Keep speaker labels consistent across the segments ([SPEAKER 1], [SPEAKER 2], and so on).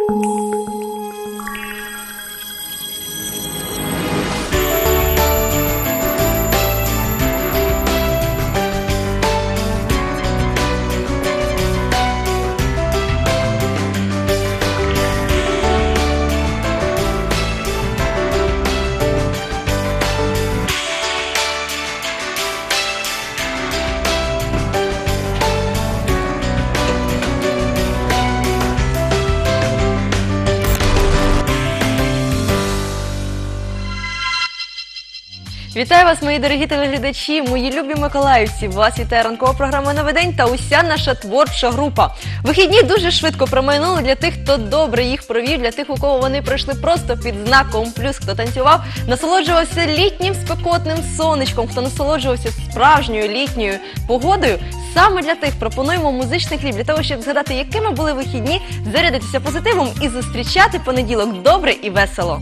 [SPEAKER 1] Вітаю вас, мої дорогі телеглядачі, мої любі миколаївці. Вас вітає ранкова програма «Новий день» та уся наша творча група. Вихідні дуже швидко промайнули для тих, хто добре їх провів, для тих, у кого вони пройшли просто під знаком плюс, хто танцював, насолоджувався літнім спекотним сонечком, хто насолоджувався справжньою літньою погодою. Саме для тих пропонуємо музичний хліб, для того, щоб згадати, якими були вихідні, зарядитися позитивом і зустрічати понеділок добре і весело.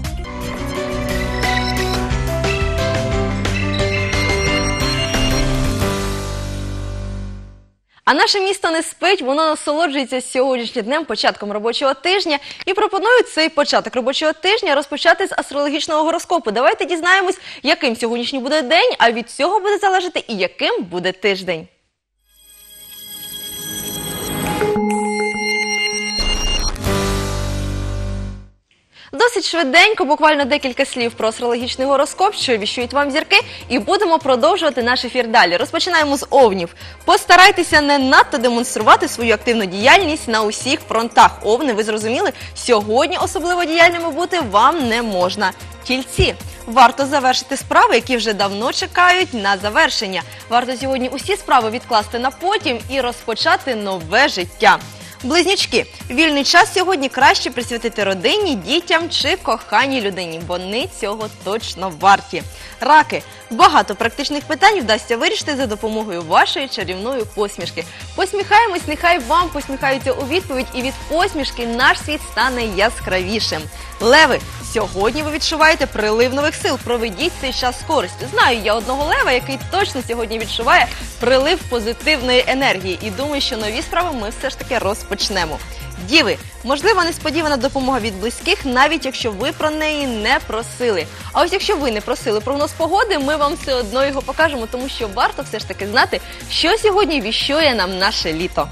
[SPEAKER 1] А наше місто не спить, воно насолоджується сьогоднішнім днем, початком робочого тижня, і пропонують цей початок робочого тижня розпочати з астрологічного гороскопу. Давайте дізнаємось, яким сьогоднішній буде день, а від цього буде залежати і яким буде тиждень. Досить швиденько, буквально декілька слів про астрологічний гороскоп, що віщують вам зірки, і будемо продовжувати наш ефір далі. Розпочинаємо з овнів. Постарайтеся не надто демонструвати свою активну діяльність на усіх фронтах. Овни, ви зрозуміли, сьогодні особливо діяльними бути вам не можна. Тільці. Варто завершити справи, які вже давно чекають на завершення. Варто сьогодні усі справи відкласти на потім і розпочати нове життя. Близнючки. Вільний час сьогодні краще присвятити родині, дітям чи коханій людині. Вони цього точно варті. Раки. Багато практичних питань вдасться вирішити за допомогою вашої чарівної посмішки. Посміхаємось, нехай вам посміхаються у відповідь, і від посмішки наш світ стане яскравішим. Леви. Сьогодні ви відчуваєте прилив нових сил. Проведіть цей час з користю. Знаю я одного лева, який точно сьогодні відчуває прилив позитивної енергії. І думаю, що нові справи ми все ж таки розпочнемо. Діви. Можлива несподівана допомога від близьких, навіть якщо ви про неї не просили. А ось якщо ви не просили прогноз погоди, ми вам все одно його покажемо, тому що варто все ж таки знати, що сьогодні віщує нам наше літо.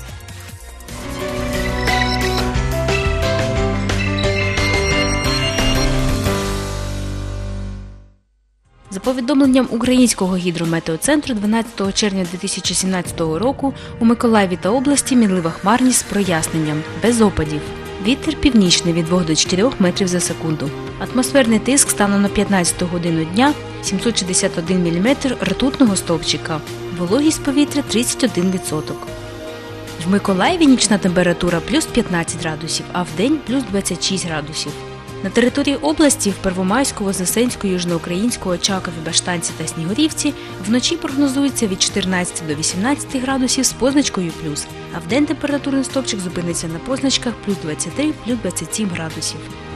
[SPEAKER 2] За повідомленням Українського гідрометеоцентру, 12 червня 2017 року у Миколаєві та області мінлива хмарність з проясненням, без опадів. Вітер північний від 2 до 4 метрів за секунду. Атмосферний тиск станом на 15 годину дня 761 мм ртутного стовпчика. Вологість повітря 31%. В Миколаєві нічна температура плюс 15 градусів, а вдень плюс 26 градусів. На території області в Первомайську, Вознесенську, Южноукраїнську, Очакові, Баштанці та Снігурівці вночі прогнозується від 14 до 18 градусів з позначкою плюс, а вдень температурний стовпчик зупиниться на позначках плюс 23, плюс 27 градусів.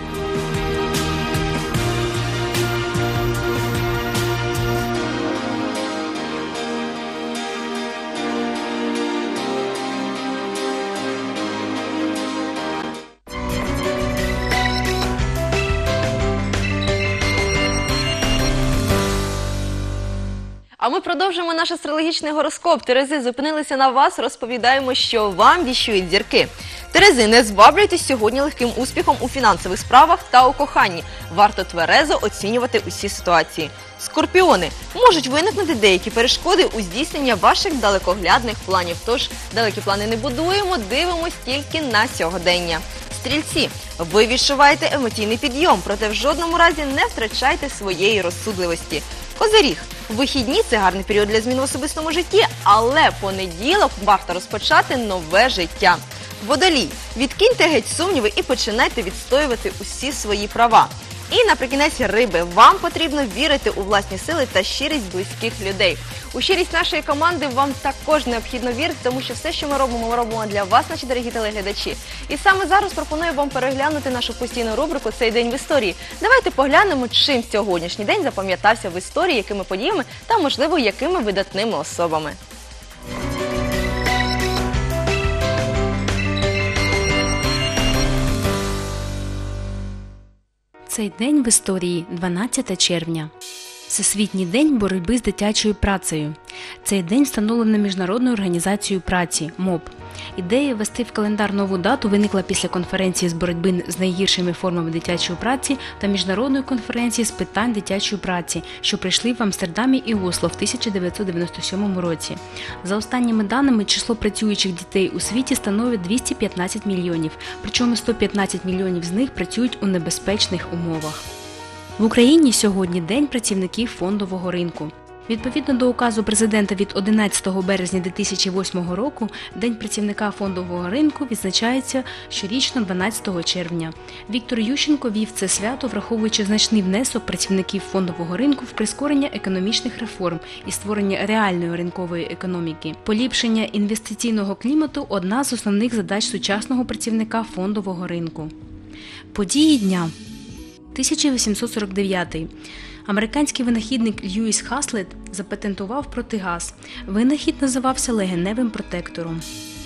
[SPEAKER 1] А ми продовжуємо наш астрологічний гороскоп. Терези, зупинилися на вас, розповідаємо, що вам віщують зірки. Терези, не зваблюйтесь сьогодні легким успіхом у фінансових справах та у коханні. Варто тверезо оцінювати усі ситуації. Скорпіони, можуть виникнути деякі перешкоди у здійсненні ваших далекоглядних планів. Тож, далекі плани не будуємо, дивимось тільки на сьогодення. Стрільці, ви відчуваєте емоційний підйом, проте в жодному разі не втрачайте своєї розсудливості. Козиріг, вихідні – це гарний період для змін в особистому житті, але понеділок варто розпочати нове життя. Водолій, відкиньте геть сумніви і починайте відстоювати усі свої права. І наприкінець риби, вам потрібно вірити у власні сили та щирість близьких людей. У щирість нашої команди вам також необхідно вірити, тому що все, що ми робимо для вас, наші дорогі телеглядачі. І саме зараз пропоную вам переглянути нашу постійну рубрику «Цей день в історії». Давайте поглянемо, чим сьогоднішній день запам'ятався в історії, якими подіями та, можливо, якими видатними особами.
[SPEAKER 2] Цей день в історії – 12 червня. Всесвітній день боротьби з дитячою працею. Цей день встановлено Міжнародною організацією праці МОП. Ідея ввести в календар нову дату виникла після конференції з боротьби з найгіршими формами дитячої праці та Міжнародної конференції з питань дитячої праці, що прийшли в Амстердамі і Осло в 1997 році. За останніми даними, число працюючих дітей у світі становить 215 мільйонів, причому 115 мільйонів з них працюють у небезпечних умовах. В Україні сьогодні День працівників фондового ринку. Відповідно до указу президента від 11 березня 2008 року, День працівника фондового ринку відзначається щорічно 12 червня. Віктор Ющенко вів це свято, враховуючи значний внесок працівників фондового ринку в прискорення економічних реформ і створення реальної ринкової економіки. Поліпшення інвестиційного клімату – одна з основних задач сучасного працівника фондового ринку. Події дня. 1849. Американський винахідник Льюіс Хаслет запатентував протигаз. Винахід називався легеневим протектором.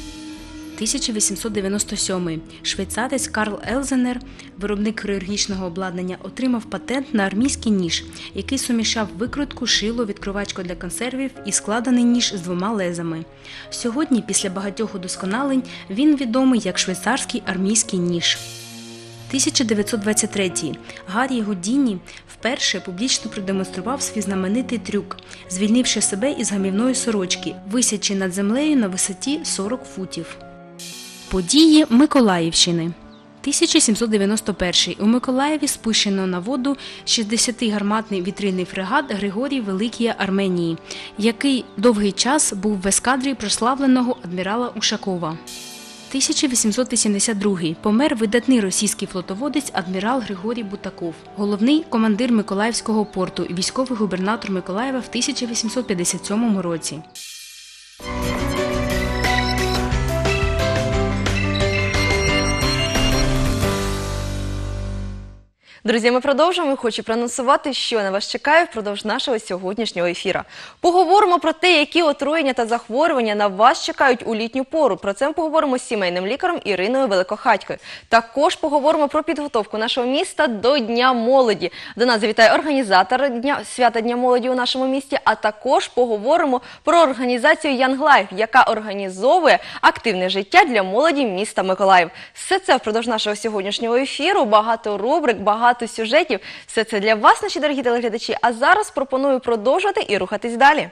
[SPEAKER 2] 1897. Швейцарець Карл Елзенер, виробник хірургічного обладнання, отримав патент на армійський ніж, який сумішав викрутку, шило, відкривачку для консервів і складений ніж з двома лезами. Сьогодні, після багатьох удосконалень, він відомий як швейцарський армійський ніж. 1923. Гаррі Гудіні вперше публічно продемонстрував свій знаменитий трюк, звільнивши себе із гамівної сорочки, висячи над землею на висоті 40 футів. Події Миколаївщини. 1791. У Миколаєві спущено на воду 60-гарматний вітрильний фрегат Григорій Великія Арменії, який довгий час був в ескадрі прославленого адмірала Ушакова. 1882. Помер видатний російський флотоводець адмірал Григорій Бутаков, головний командир Миколаївського порту і військовий губернатор Миколаєва в 1857 році.
[SPEAKER 1] Друзі, ми продовжуємо. Хочу проанонсувати, що на вас чекає впродовж нашого сьогоднішнього ефіру. Поговоримо про те, які отруєння та захворювання на вас чекають у літню пору. Про це ми поговоримо з сімейним лікарем Іриною Великохатькою. Також поговоримо про підготовку нашого міста до Дня молоді. До нас завітає організатор свята Дня молоді у нашому місті, а також поговоримо про організацію Young Life, яка організовує активне життя для молоді міста Миколаїв. Все це впродовж нашого сьогоднішнього ефіру, багато рубрик, багато сюжетів. Все це для вас, наші дорогі телеглядачі. А зараз пропоную продовжувати і рухатись далі.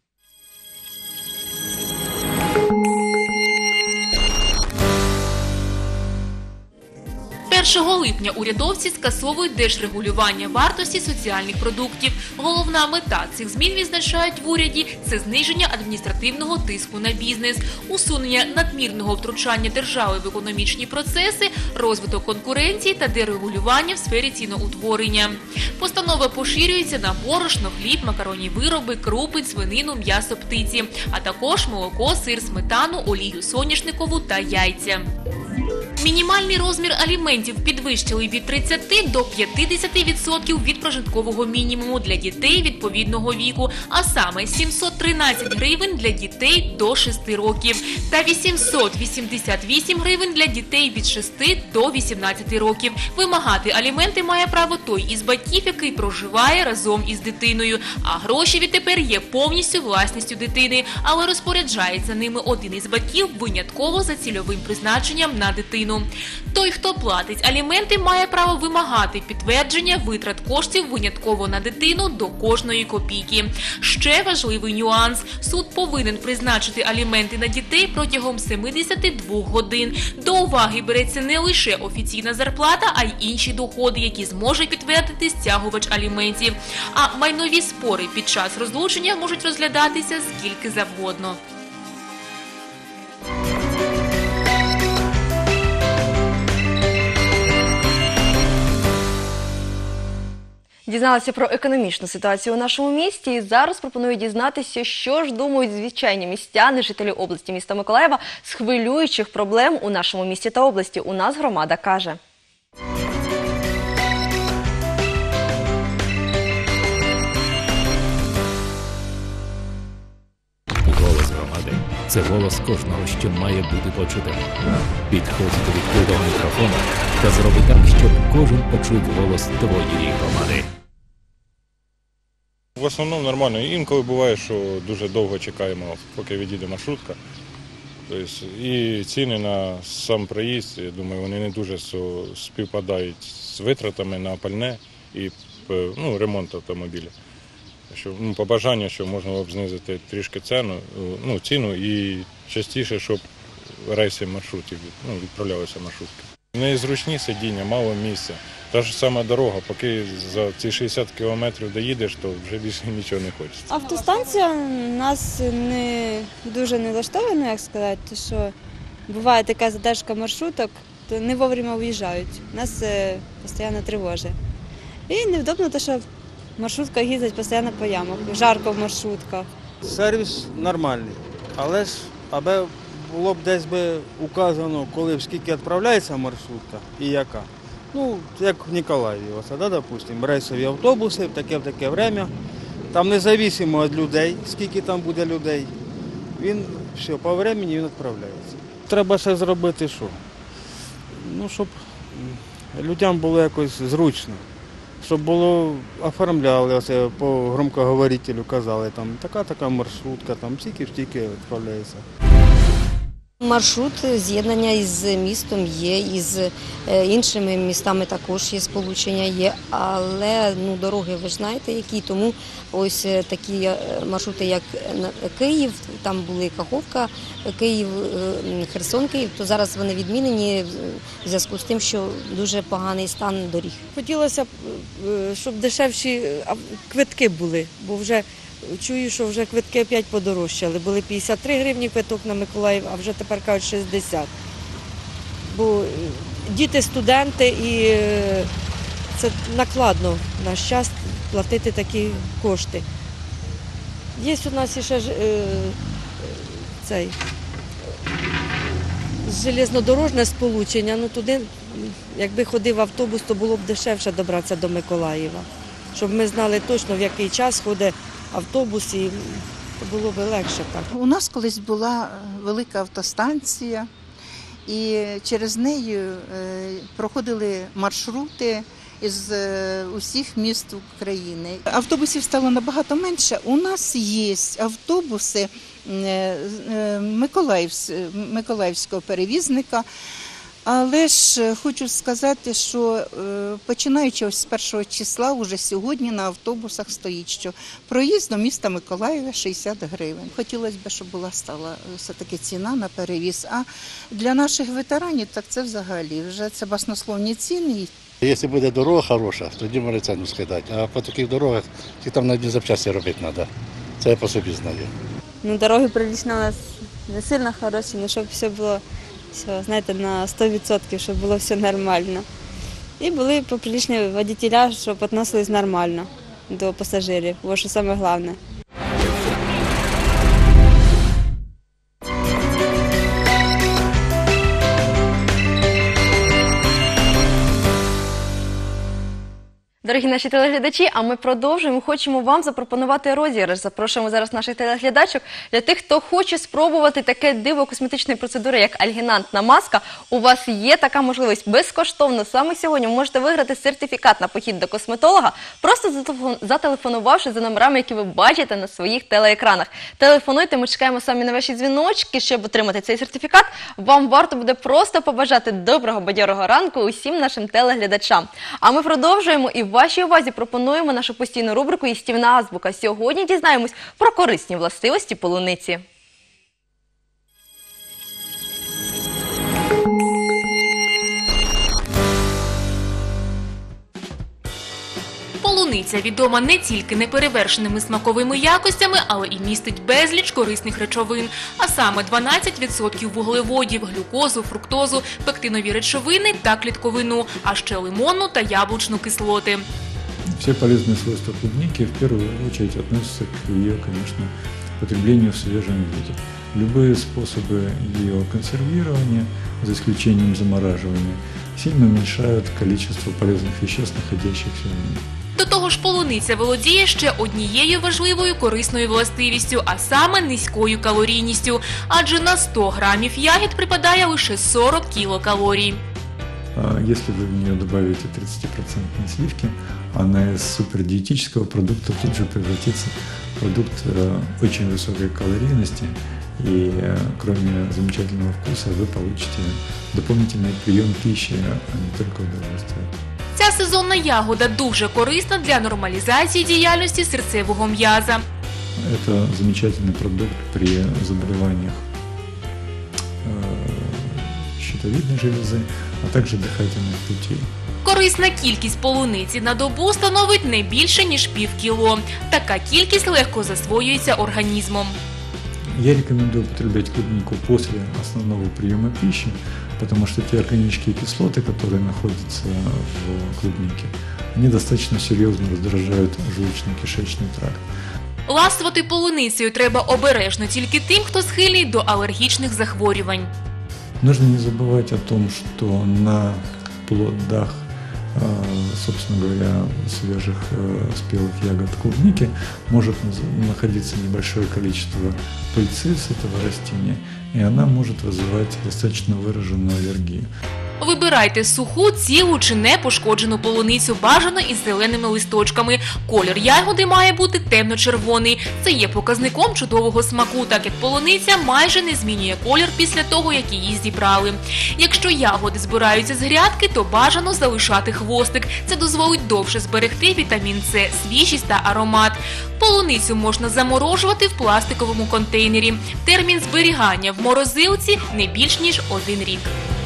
[SPEAKER 3] 1 липня урядовці скасовують держрегулювання вартості соціальних продуктів. Головна мета цих змін, відзначають в уряді, це зниження адміністративного тиску на бізнес, усунення надмірного втручання держави в економічні процеси, розвиток конкуренції та дерегулювання в сфері ціноутворення. Постанова поширюється на борошно, хліб, макаронні вироби, крупи, свинину, м'ясо птиці, а також молоко, сир, сметану, олію соняшникову та яйця. Мінімальний розмір аліментів підвищили від 30 до 50% від прожиткового мінімуму для дітей відповідного віку, а саме 713 гривень для дітей до 6 років та 888 гривень для дітей від 6 до 18 років. Вимагати аліменти має право той із батьків, який проживає разом із дитиною, а гроші відтепер є повністю власністю дитини, але розпоряджається ними один із батьків винятково за цільовим призначенням на дитину. Той, хто платить аліменти, має право вимагати підтвердження витрат коштів винятково на дитину до кожної копійки. Ще важливий нюанс. Суд повинен призначити аліменти на дітей протягом 72 годин. До уваги береться не лише офіційна зарплата, а й інші доходи, які зможе підтвердити стягувач аліментів. А майнові спори під час розлучення можуть розглядатися скільки завгодно.
[SPEAKER 1] Дізналася про економічну ситуацію у нашому місті і зараз пропоную дізнатися, що ж думають звичайні містяни, жителі області міста Миколаєва з хвилюючих проблем у нашому місті та області. У нас громада каже.
[SPEAKER 4] Голос громади. Це голос кожного, що має бути почутим. Підходь до відкритого мікрофона та зроби так, щоб кожен почув голос твоєї громади.
[SPEAKER 5] В основному нормально. Інколи буває, що дуже довго чекаємо, поки відійде маршрутка. Тобто, і ціни на сам проїзд, я думаю, вони не дуже співпадають з витратами на пальне і ремонт автомобіля. Що, побажання, що можна було б знизити трішки ціну і частіше, щоб рейси маршрутів відправлялися маршрутки. Незручні сидіння, мало місця. Та ж сама дорога, поки за ці 60 кілометрів доїдеш, то вже більше нічого не хочеться.
[SPEAKER 6] Автостанція нас не дуже не влаштована, як сказати, тому що буває така задержка маршруток, то не вовремя виїжджають. Нас це постійно тривожить. І невдобно, те, що маршрутка їздить постійно по ямах, жарко в маршрутках.
[SPEAKER 7] Сервіс нормальний, але ж аби було б десь би указано, коли скільки відправляється маршрутка і яка. Ну, як в Ніколаєві, допустимо, рейсові автобуси в таке время. Там незалежно від людей, скільки там буде людей, він все, по времени він відправляється. Треба ще зробити що? Ну, щоб людям було якось зручно. Щоб було, оформляли, оце по громкоговорителю казали, там така маршрутка, там стільки відправляється.
[SPEAKER 8] Маршрут з'єднання із містом є, із іншими містами також є сполучення, є, але дороги ви ж знаєте які, тому ось такі маршрути, як Київ, там були Каховка, Київ, Херсон, Київ, то зараз вони відмінені в зв'язку з тим, що дуже поганий стан доріг.
[SPEAKER 9] Хотілося б, щоб дешевші квитки були, бо вже чую, що вже квитки опять подорожчали. Були 53 гривні квиток на Миколаїв, а вже тепер кажуть 60. Бо діти студенти і це накладно в наш час платити такі кошти. Є у нас ще железнодорожне сполучення, туди, якби ходив автобус, то було б дешевше добратися до Миколаєва. Щоб ми знали точно, в який час ходить автобус, і було б легше так.
[SPEAKER 10] У нас колись була велика автостанція, і через неї проходили маршрути із усіх міст України. Автобусів стало набагато менше. У нас є автобуси миколаївського перевізника. Але ж хочу сказати, що починаючи ось з 1 числа, вже сьогодні на автобусах стоїть, що проїзд до міста Миколаєва 60 гривень. Хотілося б, щоб стала все-таки ціна на перевіз. А для наших ветеранів, так це взагалі вже це баснословні ціни.
[SPEAKER 11] Якщо буде дорога хороша, тоді можна ціну скидати. А по таких дорогах там на одні запчасті робити треба. Це я по собі знаю.
[SPEAKER 6] Дороги прилично у нас не сильно хороші, але щоб все було знаєте, на 100%, щоб було все нормально. І були поприличні водителя, щоб відносились нормально до пасажирів, бо що саме головне.
[SPEAKER 1] Дорогі наші телеглядачі, а ми продовжуємо. Хочемо вам запропонувати розіграш. Запрошуємо зараз наших телеглядачок. Для тих, хто хоче спробувати таке диво косметичної процедури, як альгінантна маска, у вас є така можливість. Безкоштовно саме сьогодні ви можете виграти сертифікат на похід до косметолога, просто зателефонувавши за номерами, які ви бачите на своїх телеекранах. Телефонуйте, ми чекаємо самі на ваші дзвіночки, щоб отримати цей сертифікат. Вам варто буде просто побажати доброго, бадьорого ранку усім нашим телеглядачам. А ми продовжуємо і вашій увазі пропонуємо нашу постійну рубрику «Їстівна азбука». Сьогодні дізнаємось про корисні властивості полуниці.
[SPEAKER 3] Полуниця відома не тільки неперевершеними смаковими якостями, але і містить безліч корисних речовин. А саме 12% вуглеводів, глюкозу, фруктозу, пектинові речовини та клітковину, а ще лимонну та яблучну кислоти.
[SPEAKER 12] Все полезные свойства клубники в первую очередь относятся к ее, конечно, потреблению в свежем виде. Любые способы ее консервирования, за исключением замораживания, сильно уменьшают количество полезных веществ, находящихся в ней.
[SPEAKER 3] До того ж, полуниця володіє ще однією важливою корисною властивістю, а саме низькою калорійністю, адже на 100 грамів ягід припадає лише 40 кілокалорій.
[SPEAKER 12] Если вы в нее добавите 30% сливки, она из супердиетического продукта тут же превратится в продукт очень высокой калорийности. И кроме замечательного вкуса вы получите дополнительный прием пищи, а не только удовольствие.
[SPEAKER 3] Ця сезонна ягода дуже корисна для нормалізації діяльності серцевого м'яза.
[SPEAKER 12] Это замечательный продукт при заболеваниях щитовидной железы, а также дыхательных путей.
[SPEAKER 3] Корисна кількість полуниці на добу становить не більше, ніж пів кіло. Така кількість легко засвоюється організмом.
[SPEAKER 12] Я рекомендую употреблять клубнику после основного приема пищи, потому что те органические кислоты, которые находятся в клубнике, они достаточно серьезно раздражают желудочно-кишечный тракт.
[SPEAKER 3] Ласувати полуницею треба обережно тільки тим, хто схильний до алергічних захворювань.
[SPEAKER 12] Нужно не забывать о том, что на плодах, собственно говоря, свежих спелых ягод клубники может находиться небольшое количество пыльцы с этого растения, и она может вызывать достаточно выраженную аллергию.
[SPEAKER 3] Вибирайте суху, цілу чи непошкоджену полуницю, бажано із зеленими листочками. Колір ягоди має бути темно-червоний. Це є показником чудового смаку, так як полуниця майже не змінює колір після того, як її зібрали. Якщо ягоди збираються з грядки, то бажано залишати хвостик. Це дозволить довше зберегти вітамін С, свіжість та аромат. Полуницю можна заморожувати в пластиковому контейнері. Термін зберігання в морозилці не більш ніж 1 рік.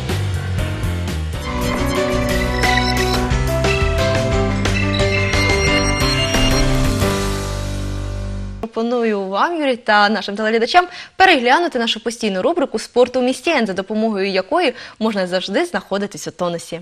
[SPEAKER 1] Пропоную вам, Юрій, та нашим телеглядачам переглянути нашу постійну рубрику «Спорт у місті Н», за допомогою якої можна завжди знаходитись у тонусі.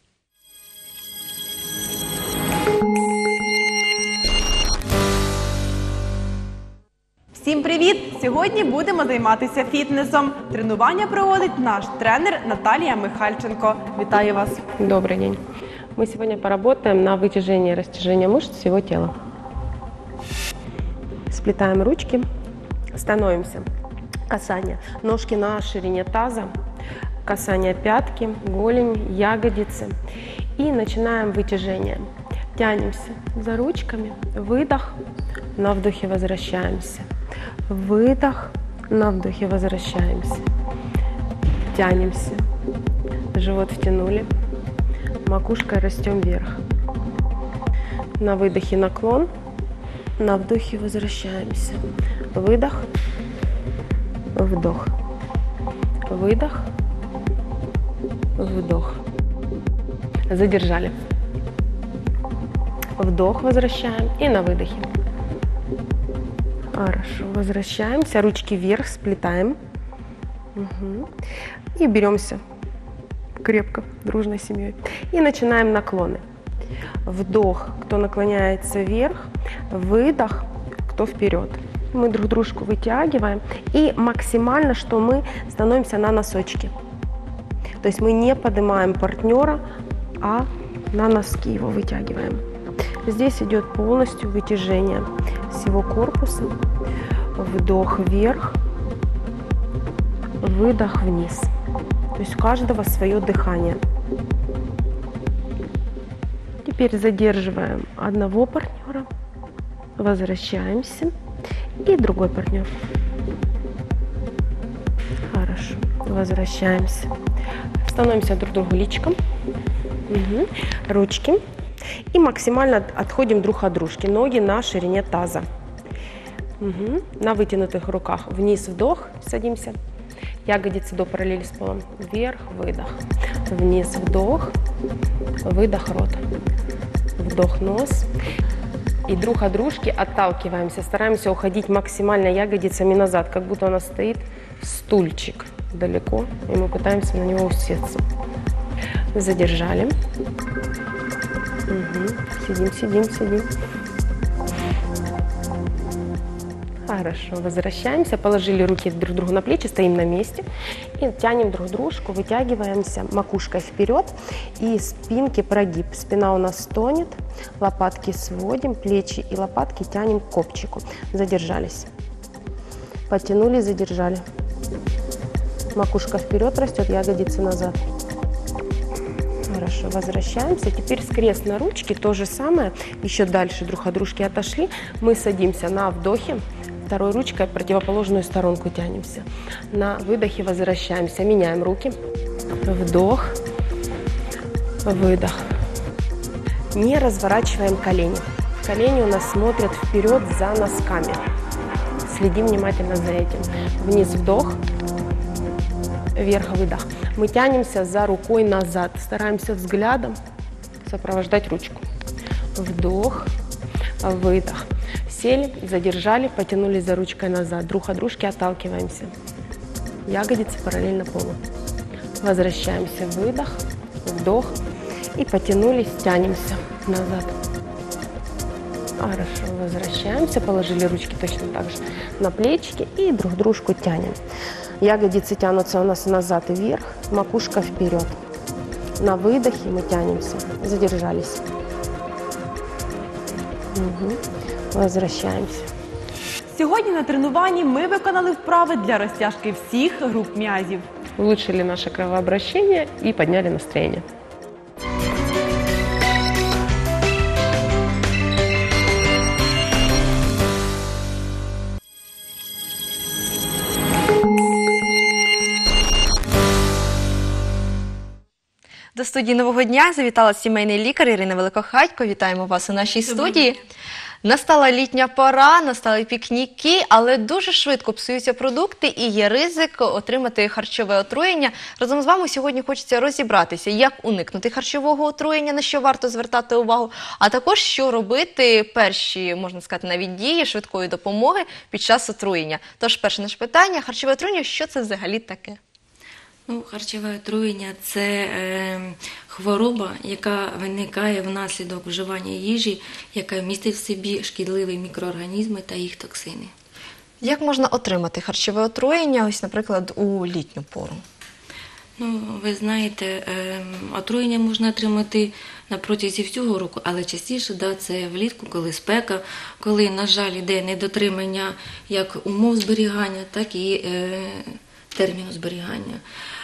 [SPEAKER 13] Всім привіт! Сьогодні будемо займатися фітнесом. Тренування проводить наш тренер Наталія Михальченко. Вітаю вас!
[SPEAKER 14] Добрый день. Мы сегодня поработаем на вытяжение и растяжение мышц всего тела. Сплетаем ручки, становимся. Касание. Ножки на ширине таза, касание пятки, голени, ягодицы. И начинаем вытяжение. Тянемся за ручками, выдох, на вдохе возвращаемся. Выдох, на вдохе возвращаемся. Тянемся. Живот втянули. Макушкой растем вверх. На выдохе наклон. На вдохе возвращаемся. Выдох. Вдох. Выдох. Вдох. Задержали. Вдох возвращаем и на выдохе. Хорошо. Возвращаемся. Ручки вверх, сплетаем. Угу. И беремся крепко, дружной семьей. И начинаем наклоны. Вдох, кто наклоняется вверх. Выдох, кто вперед. Мы друг дружку вытягиваем. И максимально, что мы становимся на носочки. То есть мы не поднимаем партнера, а на носки его вытягиваем. Здесь идет полностью вытяжение всего корпуса. Вдох вверх, выдох вниз. То есть у каждого свое дыхание. Теперь задерживаем одного партнера, возвращаемся и другой партнер. Хорошо, возвращаемся. Становимся друг к другу личиком, угу. Ручки и максимально отходим друг от дружки. Ноги на ширине таза. Угу. На вытянутых руках вниз вдох, садимся. Ягодицы до параллели с полом. Вверх, выдох. Вниз, вдох. Выдох, рот. Вдох, нос. И друг от дружки отталкиваемся. Стараемся уходить максимально ягодицами назад, как будто у нас стоит стульчик далеко, и мы пытаемся на него усесться. Задержали. Угу. Сидим, сидим, сидим. Хорошо, возвращаемся, положили руки друг другу на плечи, стоим на месте и тянем друг дружку, вытягиваемся макушкой вперед и спинки прогиб. Спина у нас стонет, лопатки сводим, плечи и лопатки тянем к копчику. Задержались. Потянули, задержали. Макушка вперед растет, ягодицы назад. Хорошо, возвращаемся. Теперь скрест на ручки, то же самое. Еще дальше друг от дружки отошли. Мы садимся на вдохе. Второй ручкой в противоположную сторонку тянемся. На выдохе возвращаемся. Меняем руки. Вдох. Выдох. Не разворачиваем колени. Колени у нас смотрят вперед за носками. Следим внимательно за этим. Вниз вдох. Вверх выдох. Мы тянемся за рукой назад. Стараемся взглядом сопровождать ручку. Вдох. Выдох. Сели, задержали, потянули за ручкой назад. Друг от дружки отталкиваемся. Ягодицы параллельно полу. Возвращаемся. Выдох, вдох. И потянулись, тянемся назад. Хорошо, возвращаемся. Положили ручки точно так же на плечики и друг дружку тянем. Ягодицы тянутся у нас назад и вверх, макушка вперед. На выдохе мы тянемся. Задержались. Угу. Возвращаемся.
[SPEAKER 13] Сьогодні на тренуванні ми виконали вправи для розтяжки всіх груп м'язів.
[SPEAKER 14] Улучшили наше кровообращение и подняли настроение.
[SPEAKER 1] До студії «Нового дня» завітала сімейний лікар Ірина Великохатько. Вітаємо вас у нашій студії. Настала літня пора, настали пікніки, але дуже швидко псуються продукти і є ризик отримати харчове отруєння. Разом з вами сьогодні хочеться розібратися, як уникнути харчового отруєння, на що варто звертати увагу, а також що робити перші, можна сказати, навіть дії швидкої допомоги під час отруєння. Тож перше наше питання – харчове отруєння, що це взагалі таке?
[SPEAKER 15] Ну, харчове отруєння – це хвороба, яка виникає внаслідок вживання їжі, яка містить в собі шкідливі мікроорганізми та їх токсини.
[SPEAKER 1] Як можна отримати харчове отруєння, ось, наприклад, у літню пору?
[SPEAKER 15] Ну, ви знаєте, отруєння можна отримати на протязі всього року, але частіше це влітку, коли спека, коли, на жаль, йде недотримання як умов зберігання, так і терміну зберігання.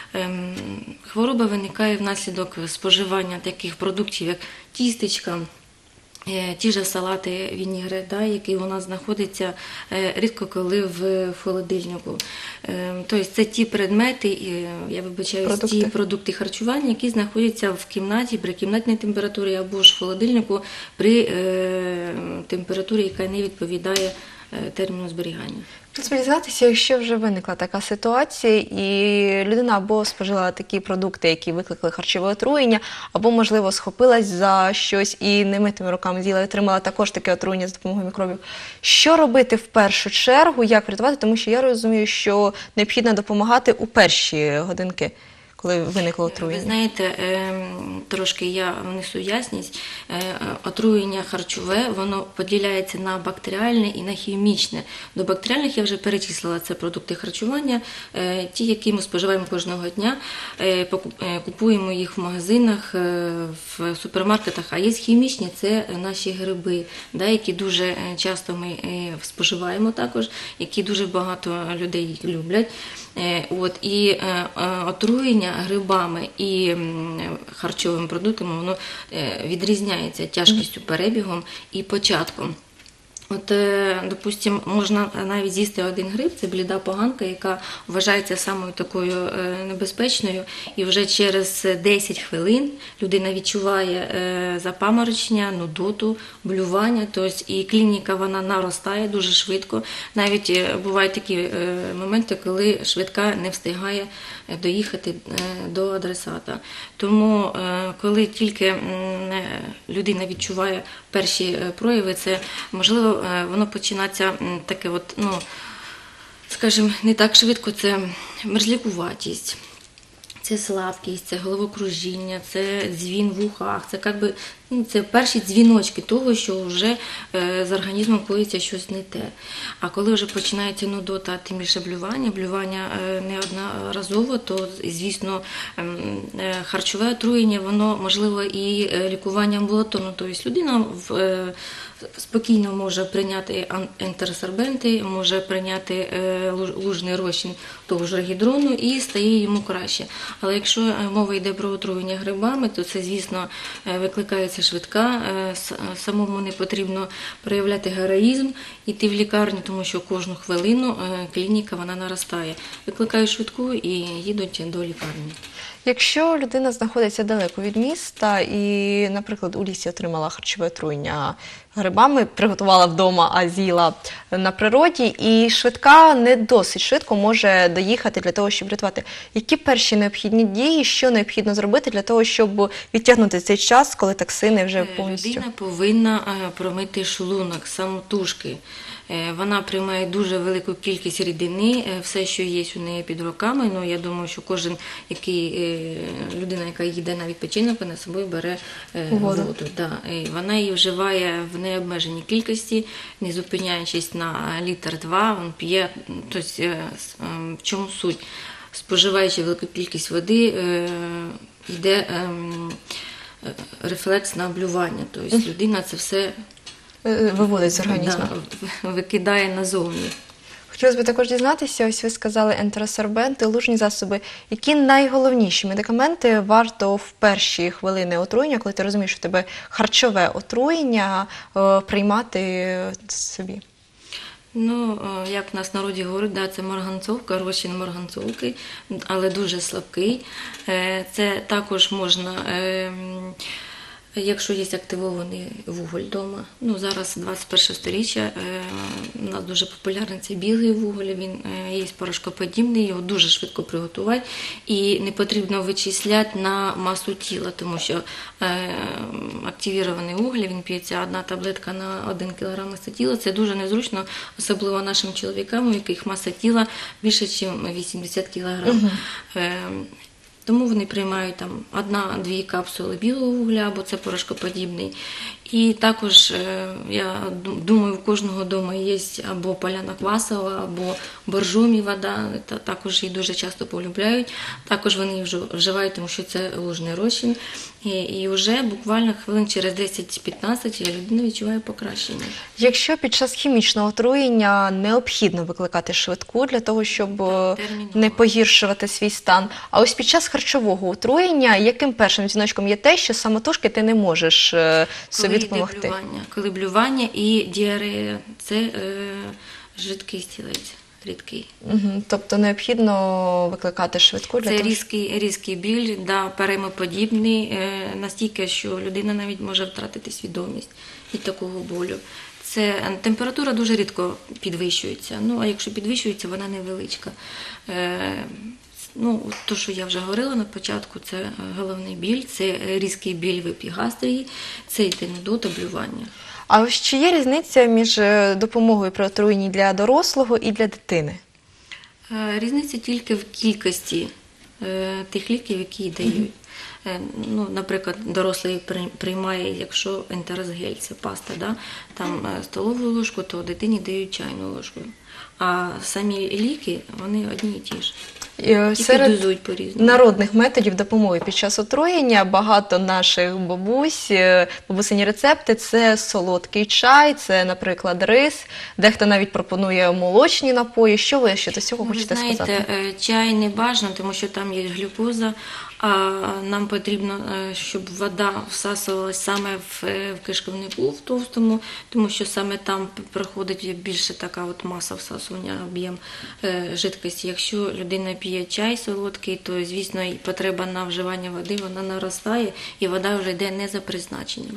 [SPEAKER 15] Хвороба виникає внаслідок споживання таких продуктів, як тістечка, ті ж салати вінігрет, які у нас знаходяться рідко коли в холодильнику. Тобто це ті предмети, я вибачаюсь, ті продукти харчування, які знаходяться в кімнаті при кімнатній температурі або ж в холодильнику при температурі, яка не відповідає терміну зберігання.
[SPEAKER 1] Тут сподіватися, якщо вже виникла така ситуація і людина або спожила такі продукти, які викликали харчове отруєння, або, можливо, схопилась за щось і немитими руками з'їла і отримала також таке отруєння з допомогою мікробів. Що робити в першу чергу, як врятувати? Тому що я розумію, що необхідно допомагати у перші годинки, коли виникло отруєння.
[SPEAKER 15] Ви знаєте, трошки я внесу ясність. Отруєння харчове, воно поділяється на бактеріальне і на хімічне. До бактеріальних я вже перечислила, це продукти харчування, ті, які ми споживаємо кожного дня, купуємо їх в магазинах, в супермаркетах, а є хімічні, це наші гриби, які дуже часто ми споживаємо також, які дуже багато людей люблять. І отруєння грибами і харчовими продуктами, воно відрізняється тяжкістю, перебігом і початком. Допустимо, можна навіть з'їсти один гриб, це бліда поганка, яка вважається самою такою небезпечною, і вже через 10 хвилин людина відчуває запаморочення, нудоту, блювання, і клініка вона наростає дуже швидко. Навіть бувають такі моменти, коли швидка не встигає доїхати до адресата. Тому, коли тільки людина відчуває перші прояви, це, можливо, воно починається таке, скажімо, не так швидко, це мерзлякуватість, це слабкість, це головокружіння, це дзвін в ухах, це перші дзвіночки того, що вже з організмом коїться щось не те. А коли вже починається нудота, тим більше блювання неодноразово, то, звісно, харчове отруєння, воно можливо і лікування амбулаторно. Тобто людина спокійно може прийняти антисорбенти, може прийняти лужний розчин того ж регідрону і стає йому краще. Але якщо мова йде про отруєння грибами, то це, звісно, викликається швидка, самому не потрібно проявляти героїзм, йти в лікарню, тому що кожну хвилину клініка вона наростає. Викликають швидку і їдуть до лікарні.
[SPEAKER 1] Якщо людина знаходиться далеко від міста і, наприклад, у лісі отримала харчове отруєння грибами, приготувала вдома, а з'їла на природі, і швидка не досить швидко може доїхати для того, щоб рятувати. Які перші необхідні дії, що необхідно зробити для того, щоб відтягнути цей час, коли токсини вже повністю?
[SPEAKER 15] Людина повинна промити шлунок самотужки. Вона приймає дуже велику кількість рідини, все, що є у неї під руками. Ну, я думаю, що кожен, людина, яка їде на відпочинок, вона з собою бере воду. Да. І вона її вживає в необмеженій кількості, не зупиняючись на літр-два, він п'є. Тобто, в чому суть? Споживаючи велику кількість води, йде рефлекс на блювання. Тобто людина це все
[SPEAKER 1] виводить з організму.
[SPEAKER 15] Да, викидає назовні.
[SPEAKER 1] Хотілося б також дізнатися, ось ви сказали антисорбенти, лужні засоби. Які найголовніші медикаменти варто в перші хвилини отруєння, коли ти розумієш, що в тебе харчове отруєння, приймати собі?
[SPEAKER 15] Ну, як в нас в народі говорять, да, це марганцовка, розчин марганцовки, але дуже слабкий. Це також можна... Якщо є активований вуголь вдома, ну зараз 21 сторіччя, у нас дуже популярний цей білий вуголь, він є порошкоподібний, його дуже швидко приготувати і не потрібно вичисляти на масу тіла, тому що активований вуголь, він п'ється одна таблетка на 1 кг маси тіла, це дуже незручно, особливо нашим чоловікам, у яких маса тіла більше, ніж 80 кг. Тому вони приймають там 1-2 капсули білого вугля, або це порошкоподібний. І також, я думаю, в кожного вдома є або поляна квасова, або боржомі вода, також її дуже часто полюбляють. Також вони її вживають, тому що це лужний розчин. І вже буквально хвилин через 10-15 людина відчуває покращення.
[SPEAKER 1] Якщо під час хімічного отруєння необхідно викликати швидку для того, щоб не погіршувати свій стан, а ось під час харчового отруєння, яким першим дзвіночком є те, що самотужки ти не можеш собі допомогти?
[SPEAKER 15] Коли блювання і діарея – це жидкий стілець. Рідкий.
[SPEAKER 1] Тобто необхідно викликати швидку для того?
[SPEAKER 15] Це різкий біль, да, переймоподібний, настільки, що людина навіть може втратити свідомість від такого болю. Температура дуже рідко підвищується, а якщо підвищується, вона невеличка. То, що я вже говорила на початку, це головний біль, це різкий біль в епігастрії, це йде нудота, блювання.
[SPEAKER 1] А ось чи є різниця між допомогою при отруєнні для дорослого і для дитини?
[SPEAKER 15] Різниця тільки в кількості тих ліків, які дають. Наприклад, дорослий приймає, якщо ентерозгель, це паста, да? Там столову ложку, то дитині дають чайну ложку. А самі ліки, вони одні і ті ж.
[SPEAKER 1] Серед народних методів допомоги під час отруєння багато наших бабусині рецепти – це солодкий чай, це, наприклад, рис, дехто навіть пропонує молочні напої. Що ви щодо цього хочете сказати?
[SPEAKER 15] Знаєте, чай не бажано, тому що там є глюкоза, а нам потрібно, щоб вода всасувалась саме в кишківнику, в товстому, тому що саме там проходить більше така от маса всасування, об'єм жидкості. Якщо людина п'є чай солодкий, то, звісно, потреба на вживання води, вона наростає, і вода вже йде не за призначенням.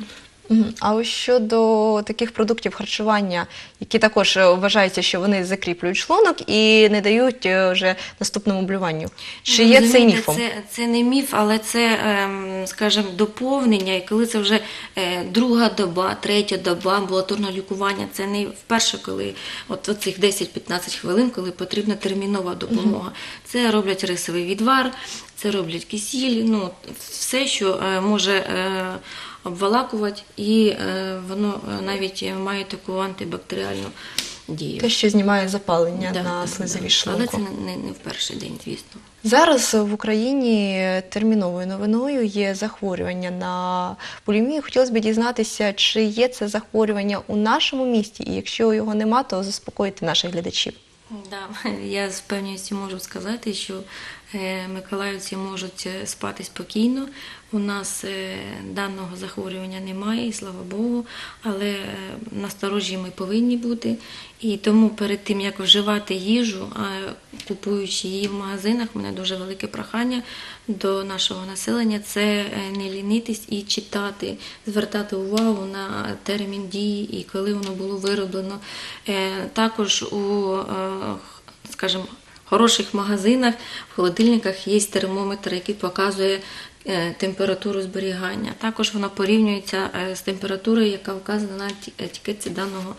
[SPEAKER 1] А ось щодо таких продуктів харчування, які також вважається, що вони закріплюють шлунок і не дають вже наступному блюванню. Чи є це
[SPEAKER 15] Розумієте,
[SPEAKER 1] міфом?
[SPEAKER 15] Це не міф, але це, скажімо, доповнення. І коли це вже друга доба, третя доба амбулаторного лікування, це не вперше, коли от цих 10-15 хвилин, коли потрібна термінова допомога. Це роблять рисовий відвар, це роблять кисіль, ну, все, що може обволакувати, і воно навіть має таку антибактеріальну дію.
[SPEAKER 1] Те, що знімає запалення на слизовій шлунку.
[SPEAKER 15] Але це не в перший день, звісно.
[SPEAKER 1] Зараз в Україні терміновою новиною є захворювання на булімію. Хотілося б дізнатися, чи є це захворювання у нашому місті, і якщо його нема, то заспокоїти наших глядачів.
[SPEAKER 15] Да, я з певністю можу сказати, що миколаївці можуть спати спокійно. У нас даного захворювання немає, і слава Богу, але насторожі ми повинні бути. І тому перед тим, як вживати їжу, купуючи її в магазинах, у мене дуже велике прохання до нашого населення – це не лінитись і читати, звертати увагу на термін дії і коли воно було вироблено. Також у, скажімо, хороших магазинах, в холодильниках є термометр, який показує температуру зберігання. Також вона порівнюється з температурою, яка вказана на етикетці даного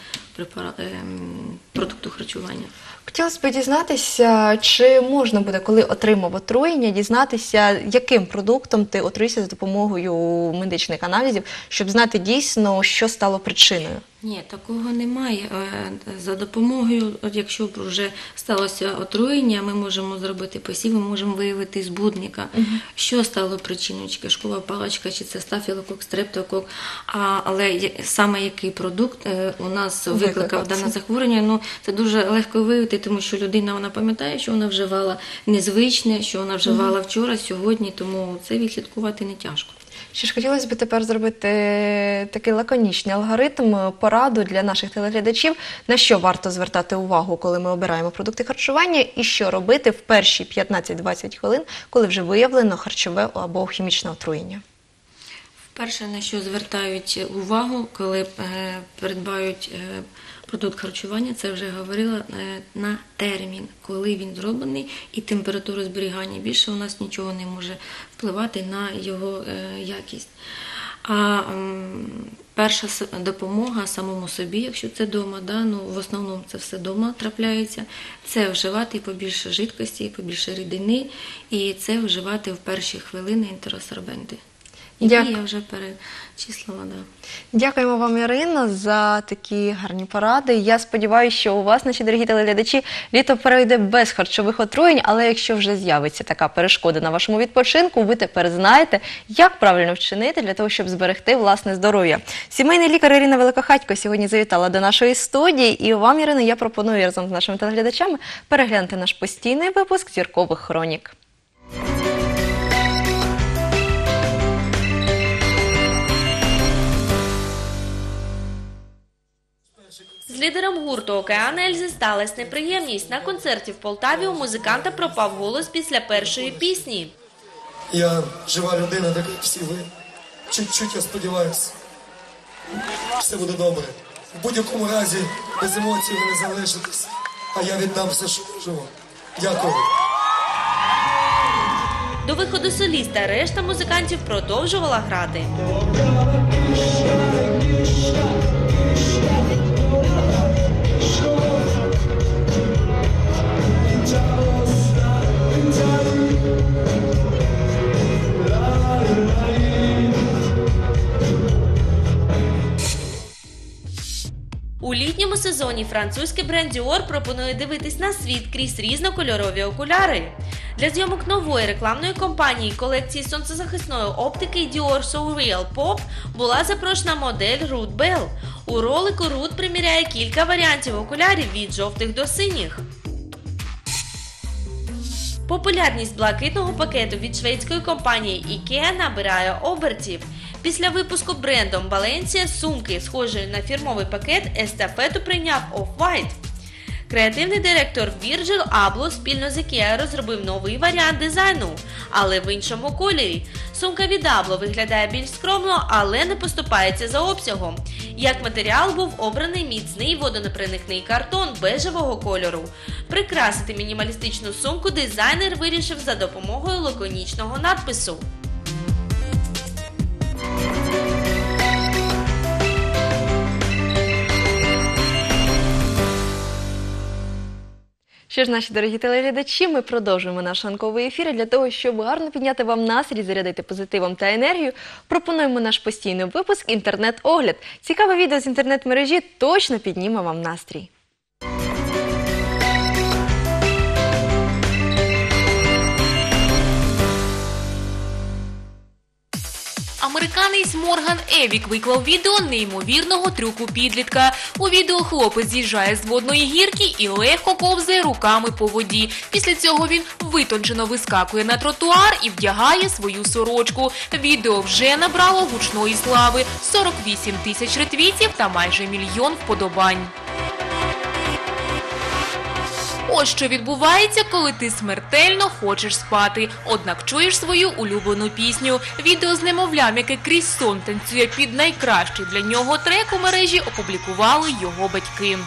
[SPEAKER 15] продукту харчування.
[SPEAKER 1] Хотілося б дізнатися, чи можна буде, коли отримав отруєння, дізнатися, яким продуктом ти отруївся за допомогою медичних аналізів, щоб знати дійсно, що стало причиною?
[SPEAKER 15] Ні, такого немає. За допомогою, от якщо вже сталося отруєння, ми можемо зробити посів, ми можемо виявити збудника, що стало причиною, чи кишкова паличка, чи це стафілокок, стрептокок, але саме який продукт у нас викликав дане захворювання, ну, це дуже легко виявити, тому що людина, вона пам'ятає, що вона вживала незвичне, що вона вживала вчора, сьогодні, тому це відслідкувати не тяжко.
[SPEAKER 1] Що ж, хотілося б тепер зробити такий лаконічний алгоритм, пораду для наших телеглядачів, на що варто звертати увагу, коли ми обираємо продукти харчування, і що робити в перші 15-20 хвилин, коли вже виявлено харчове або хімічне отруєння.
[SPEAKER 15] Перше, на що звертають увагу, коли придбають продукт харчування, це вже говорила, на термін, коли він зроблений, і температуру зберігання. Більше у нас нічого не може впливати на його якість. А перша допомога самому собі, якщо це вдома, да, ну, в основному це все вдома трапляється, це вживати побільше жидкості, побільше рідини, і це вживати в перші хвилини ентеросорбенти. Які я вже перечислила, да.
[SPEAKER 1] Дякуємо вам, Ірино, за такі гарні поради. Я сподіваюся, що у вас, наші дорогі телеглядачі, літо пройде без харчових отруєнь, але якщо вже з'явиться така перешкода на вашому відпочинку, ви тепер знаєте, як правильно вчинити для того, щоб зберегти власне здоров'я. Сімейний лікар Ірина Великохатько сьогодні завітала до нашої студії, і вам, Ірино, я пропоную разом з нашими телеглядачами переглянути наш постійний випуск «Зіркових хронік».
[SPEAKER 3] З лідером гурту «Океан» Ельзи сталася неприємність. На концерті в Полтаві у музиканта пропав голос після першої пісні.
[SPEAKER 16] Я жива людина, так як всі ви. Чуть-чуть, я сподіваюся, все буде добре. В будь-якому разі, без емоцій ви не залишитесь, а я віддам все, що можу. Дякую.
[SPEAKER 3] До виходу соліста решта музикантів продовжувала грати. У літньому сезоні французький бренд Dior пропонує дивитись на світ крізь різнокольорові окуляри. Для зйомок нової рекламної кампанії колекції сонцезахисної оптики Dior So Real Pop була запрошена модель Ruth Bell. У ролику Ruth приміряє кілька варіантів окулярів від жовтих до синіх. Популярність блакитного пакету від шведської компанії IKEA набирає обертів. Після випуску брендом Balenciaga сумки, схожої на фірмовий пакет, естафету прийняв Off-White.
[SPEAKER 17] Креативний директор Вірджил Абло спільно з IKEA розробив новий варіант дизайну, але в іншому кольорі. Сумка від Абло виглядає більш скромно, але не поступається за обсягом. Як матеріал був обраний міцний водонепроникний картон бежевого кольору. Прикрасити мінімалістичну сумку дизайнер вирішив за допомогою лаконічного надпису.
[SPEAKER 1] Що ж, наші дорогі телеглядачі, ми продовжуємо наш ранковий ефір. Для того, щоб гарно підняти вам настрій, зарядити позитивом та енергію, пропонуємо наш постійний випуск «Інтернет-огляд». Цікаве відео з інтернет-мережі точно підніме вам настрій.
[SPEAKER 3] Американець Морган Евік виклав відео неймовірного трюку підлітка. У відео хлопець з'їжджає з водної гірки і легко ковзає руками по воді. Після цього він витончено вискакує на тротуар і вдягає свою сорочку. Відео вже набрало гучної слави – 48 тисяч ретвітів та майже 1 мільйон вподобань. Ось що відбувається, коли ти смертельно хочеш спати, однак чуєш свою улюблену пісню. Відео з немовлям, яке крізь сон танцює під найкращий для нього трек, у мережі опублікували його батьки.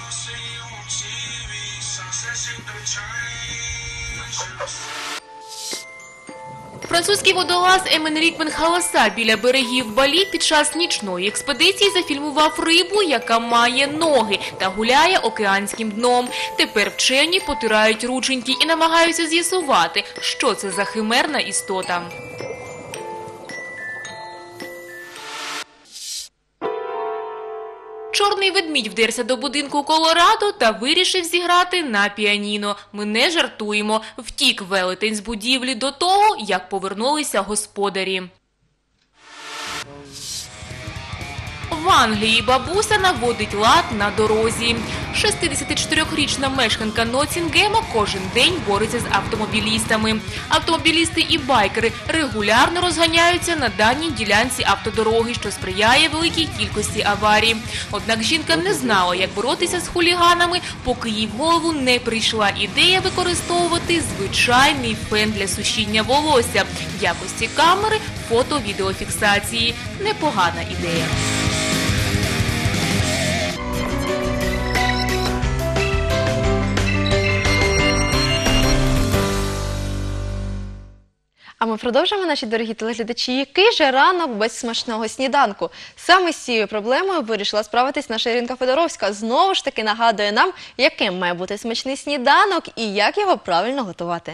[SPEAKER 3] Французький водолаз Емерік Бенхаласа біля берегів Балі під час нічної експедиції зафільмував рибу, яка має ноги та гуляє океанським дном. Тепер вчені потирають рученьки і намагаються з'ясувати, що це за химерна істота. Чорний ведмідь вдерся до будинку Колорадо та вирішив зіграти на піаніно. Ми не жартуємо. Втік велетень з будівлі до того, як повернулися господарі. В Англії бабуся наводить лад на дорозі. 64-річна мешканка Ноттінгема кожен день бореться з автомобілістами. Автомобілісти і байкери регулярно розганяються на даній ділянці автодороги, що сприяє великій кількості аварій. Однак жінка не знала, як боротися з хуліганами, поки їй в голову не прийшла ідея використовувати звичайний фен для сушіння волосся в якості камери фото-відеофіксації. Непогана ідея.
[SPEAKER 1] А ми продовжуємо, наші дорогі телеглядачі. Який же ранок без смачного сніданку? Саме з цією проблемою вирішила справитись наша Іринка Федоровська. Знову ж таки нагадує нам, яким має бути смачний сніданок і як його правильно готувати.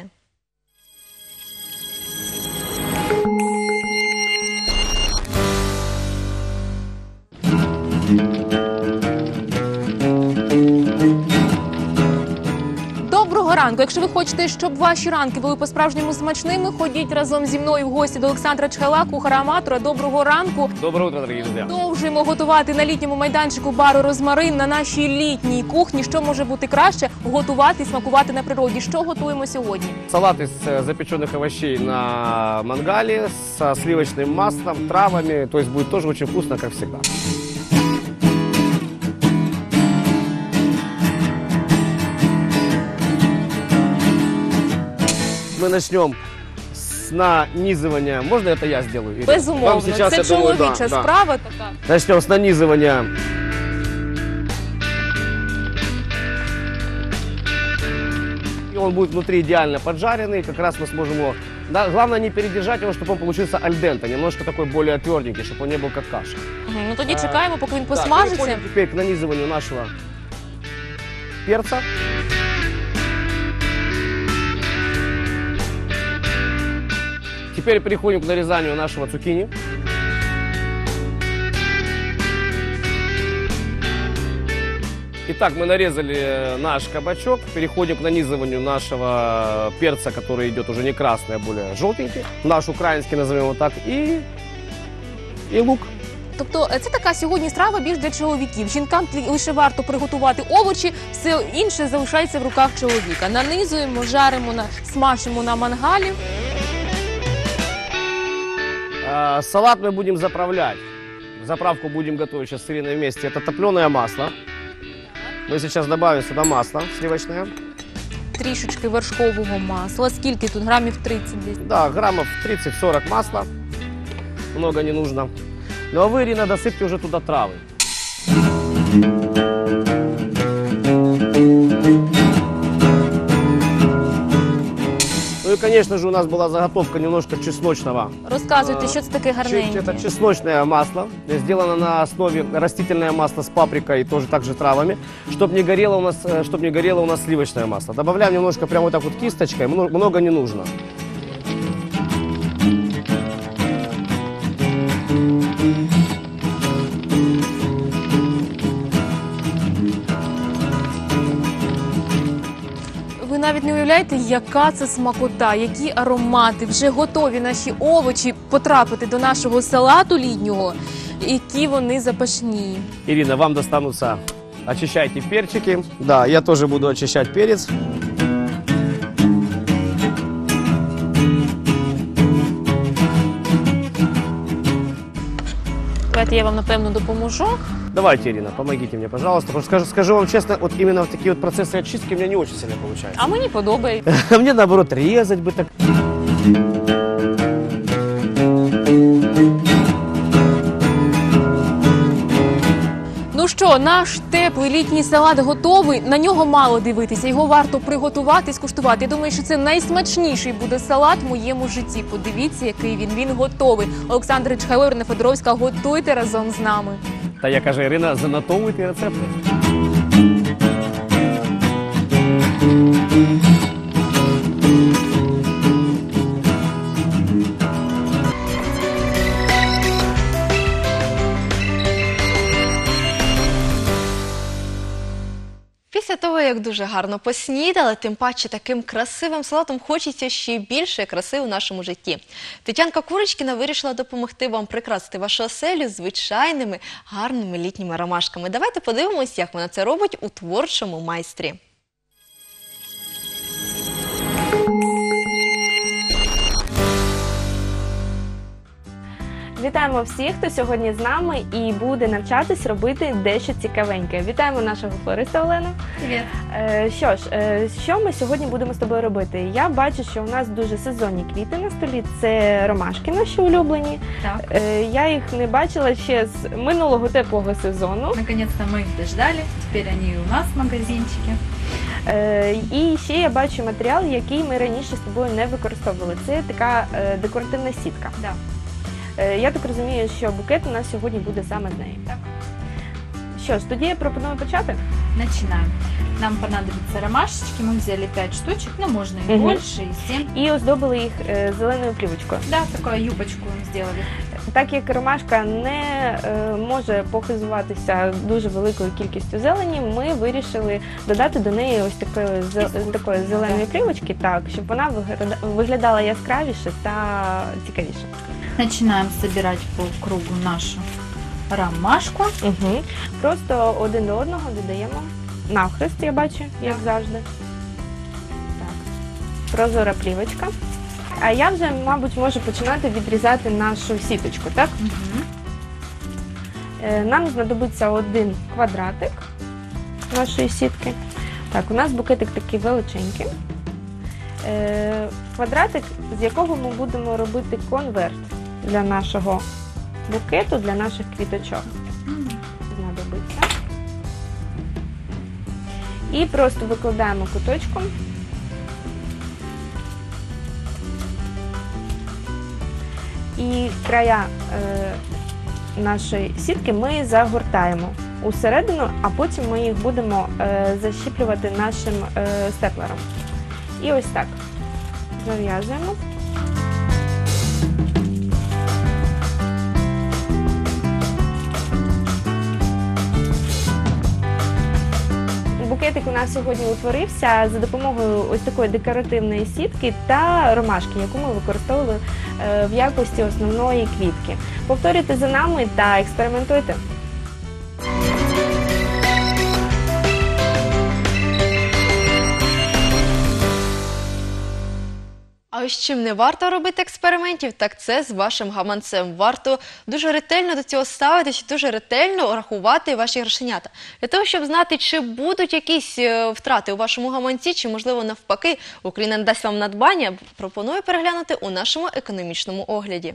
[SPEAKER 18] Доброго ранку! Якщо ви хочете, щоб ваші ранки були по-справжньому смачними, ходіть разом зі мною в гості до Олександра Чхайла, кухара-аматора. Доброго ранку!
[SPEAKER 19] Доброе утро, дорогие друзья!
[SPEAKER 18] Продовжуємо готувати на літньому майданчику бару «Розмарин» на нашій літній кухні. Що може бути краще? Готувати і смакувати на природі. Що готуємо сьогодні?
[SPEAKER 19] Салат из запеченных овощей на мангале со сливочным маслом, травами. То есть будет тоже очень вкусно, как всегда. Мы начнем с нанизывания. Можно это я сделаю? Ирина?
[SPEAKER 18] Безумовно.
[SPEAKER 19] Вам сейчас,
[SPEAKER 18] Це
[SPEAKER 19] я думаю,
[SPEAKER 18] чоловіча
[SPEAKER 19] да.
[SPEAKER 18] справа така.
[SPEAKER 19] Начнем с нанизывания. И он будет внутри идеально поджаренный. Как раз мы сможем его... Да, главное не передержать его, чтобы он получился аль денте. Немножко такой более тверденький, чтобы он не был как каша.
[SPEAKER 18] Ну тоді чекаємо, поки він
[SPEAKER 19] Да,
[SPEAKER 18] посмажиться.
[SPEAKER 19] переходим теперь к нанизыванию нашего перца. Теперь переходим к нарезанию нашего цукини. Итак, мы нарезали наш кабачок. Переходим к нанизыванию нашего перца, который идет уже не красный, а более желтенький. Наш украинский, назовем его так. И лук.
[SPEAKER 18] Тобто це така сьогодні страва більш для чоловіків. Жінкам лише варто приготувати овочі, все інше залишається в руках чоловіка. Нанизуємо, жаримо, смажимо на мангалі.
[SPEAKER 19] Салат мы будем заправлять. Заправку будем готовить сейчас с Ириной вместе. Это топленое масло. Мы сейчас добавим сюда масло сливочное.
[SPEAKER 18] Трішечки вершкового масла. Скільки тут? Грамів 30 десь?
[SPEAKER 19] Да, граммов 30-40 масла. Много не нужно. Ну а вы, Ирина, досыпьте уже туда травы. Ну и, конечно же, у нас была заготовка немножко чесночного.
[SPEAKER 18] Розказуйте, що це таке гарненьке.
[SPEAKER 19] Это чесночное масло, сделано на основе растительное масло с паприкой и тоже также травами, чтобы не горело у нас сливочное масло. Добавляем немножко прямо вот так вот кисточкой, много не нужно.
[SPEAKER 18] Ви навіть не уявляєте, яка це смакота, які аромати. Вже готові наші овочі потрапити до нашого салату літнього, які вони запашні.
[SPEAKER 19] Ирина, вам достанутся, очищайте перчики. Да, я тоже буду очищать перец.
[SPEAKER 18] Давайте я вам, напевно, допоможу.
[SPEAKER 19] Давайте, Ирина, помогите мне, пожалуйста. Потому что скажу вам честно, вот именно в такие вот процессы очистки у меня не очень сильно получается.
[SPEAKER 18] А мені подобається.
[SPEAKER 19] А мне, наоборот, резать бы так.
[SPEAKER 18] Ну що, наш теплий літній салат готовий. На нього мало дивитися. Його варто приготувати і скуштувати. Я думаю, що це найсмачніший буде салат в моєму житті. Подивіться, який він. Він готовий. Олександр Чхайло, Ірина Федоровська, готуйте разом з нами.
[SPEAKER 19] Та я кажу, Ірина, занотовуйте рецепти.
[SPEAKER 1] Після того, як дуже гарно поснідали, тим паче таким красивим салатом хочеться ще більше краси у нашому житті. Тетянка Курочкіна вирішила допомогти вам прикрасити вашу оселю звичайними гарними літніми ромашками. Давайте подивимось, як вона це робить у творчому майстрі.
[SPEAKER 20] Вітаємо всіх, хто сьогодні з нами і буде навчатись робити дещо цікавеньке. Вітаємо нашого флориста Олену.
[SPEAKER 21] Привіт.
[SPEAKER 20] Що ж, що ми сьогодні будемо з тобою робити? Я бачу, що у нас дуже сезонні квіти на столі. Це ромашки наші улюблені.
[SPEAKER 21] Так.
[SPEAKER 20] Я їх не бачила ще з минулого теплого сезону.
[SPEAKER 21] Наконец-то мы их дождали. Теперь они у нас в магазинчике.
[SPEAKER 20] І ще я бачу матеріал, який ми раніше з тобою не використовували. Це така декоративна сітка.
[SPEAKER 21] Да.
[SPEAKER 20] Я так розумію, що букет у нас сьогодні буде саме з неї.
[SPEAKER 21] Так.
[SPEAKER 20] Що ж, тоді я пропоную почати.
[SPEAKER 21] Начинаем. Нам понадобятся ромашечки. Мы взяли 5 штучек, но можно и больше, и 7.
[SPEAKER 20] І оздобили їх зеленою плівочкою.
[SPEAKER 21] Да, такую юбочку сделали.
[SPEAKER 20] Так як ромашка не може похизуватися дуже великою кількістю зелені, ми вирішили додати до неї ось такої зеленої плівочки, так, щоб вона виглядала яскравіше та цікавіше.
[SPEAKER 21] Начинаем собирать по кругу нашу ромашку.
[SPEAKER 20] Просто один до одного додаємо навхрест, я бачу, як завжди. Так. Прозора плівочка. А я вже, мабуть, можу починати відрізати нашу сіточку, так? Нам знадобиться один квадратик нашої сітки. Так, у нас букетик такий величенький. Квадратик, з якого ми будемо робити конверт для нашого букету, для наших квіточок. Знадобиться. І просто викладаємо куточком. І края нашої сітки ми загортаємо усередину, а потім ми їх будемо защіплювати нашим степлером. І ось так зав'язуємо. Букетик у нас сьогодні утворився за допомогою ось такої декоративної сітки та ромашки, яку ми використовували в якості основної квітки. Повторюйте за нами та експериментуйте.
[SPEAKER 1] А ось з чим не варто робити експериментів, так це з вашим гаманцем. Варто дуже ретельно до цього ставитися, дуже ретельно рахувати ваші грошенята. Для того, щоб знати, чи будуть якісь втрати у вашому гаманці, чи, можливо, навпаки, Україна надасть вам надбання, пропоную переглянути у нашому економічному огляді.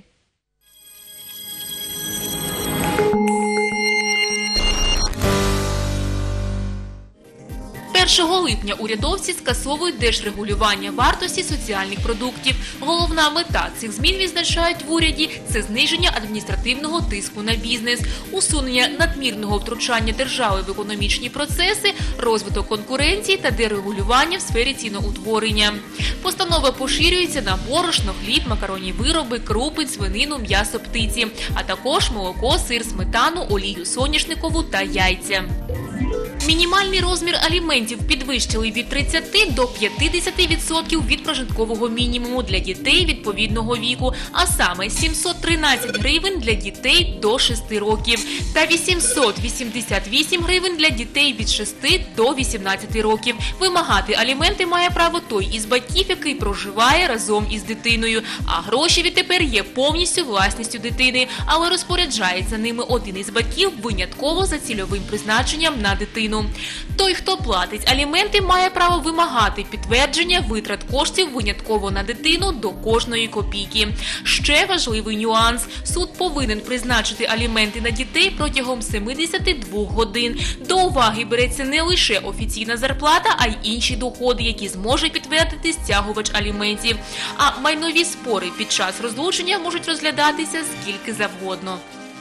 [SPEAKER 3] 1 липня урядовці скасовують держрегулювання вартості соціальних продуктів. Головна мета цих змін, відзначають в уряді, це зниження адміністративного тиску на бізнес, усунення надмірного втручання держави в економічні процеси, розвиток конкуренції та дерегулювання в сфері ціноутворення. Постанова поширюється на борошно, хліб, макаронні вироби, крупи, свинину, м'ясо птиці, а також молоко, сир, сметану, олію соняшникову та яйця. Мінімальний розмір аліментів підвищили від 30 до 50% від прожиткового мінімуму для дітей відповідного віку, а саме 713 гривень для дітей до 6 років та 888 гривень для дітей від 6 до 18 років. Вимагати аліменти має право той із батьків, який проживає разом із дитиною, а гроші відтепер є повністю власністю дитини, але розпоряджається ними один із батьків винятково за цільовим призначенням на дитину. Той, хто платить аліменти, має право вимагати підтвердження витрат коштів винятково на дитину до кожної копійки. Ще важливий нюанс. Суд повинен призначити аліменти на дітей протягом 72 годин. До уваги береться не лише офіційна зарплата, а й інші доходи, які зможе підтвердити стягувач аліментів. А майнові спори під час розлучення можуть розглядатися скільки завгодно.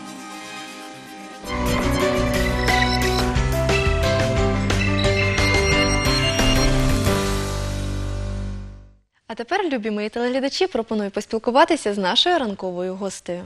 [SPEAKER 1] А тепер, любі мої телеглядачі, пропоную поспілкуватися з нашою ранковою гостею.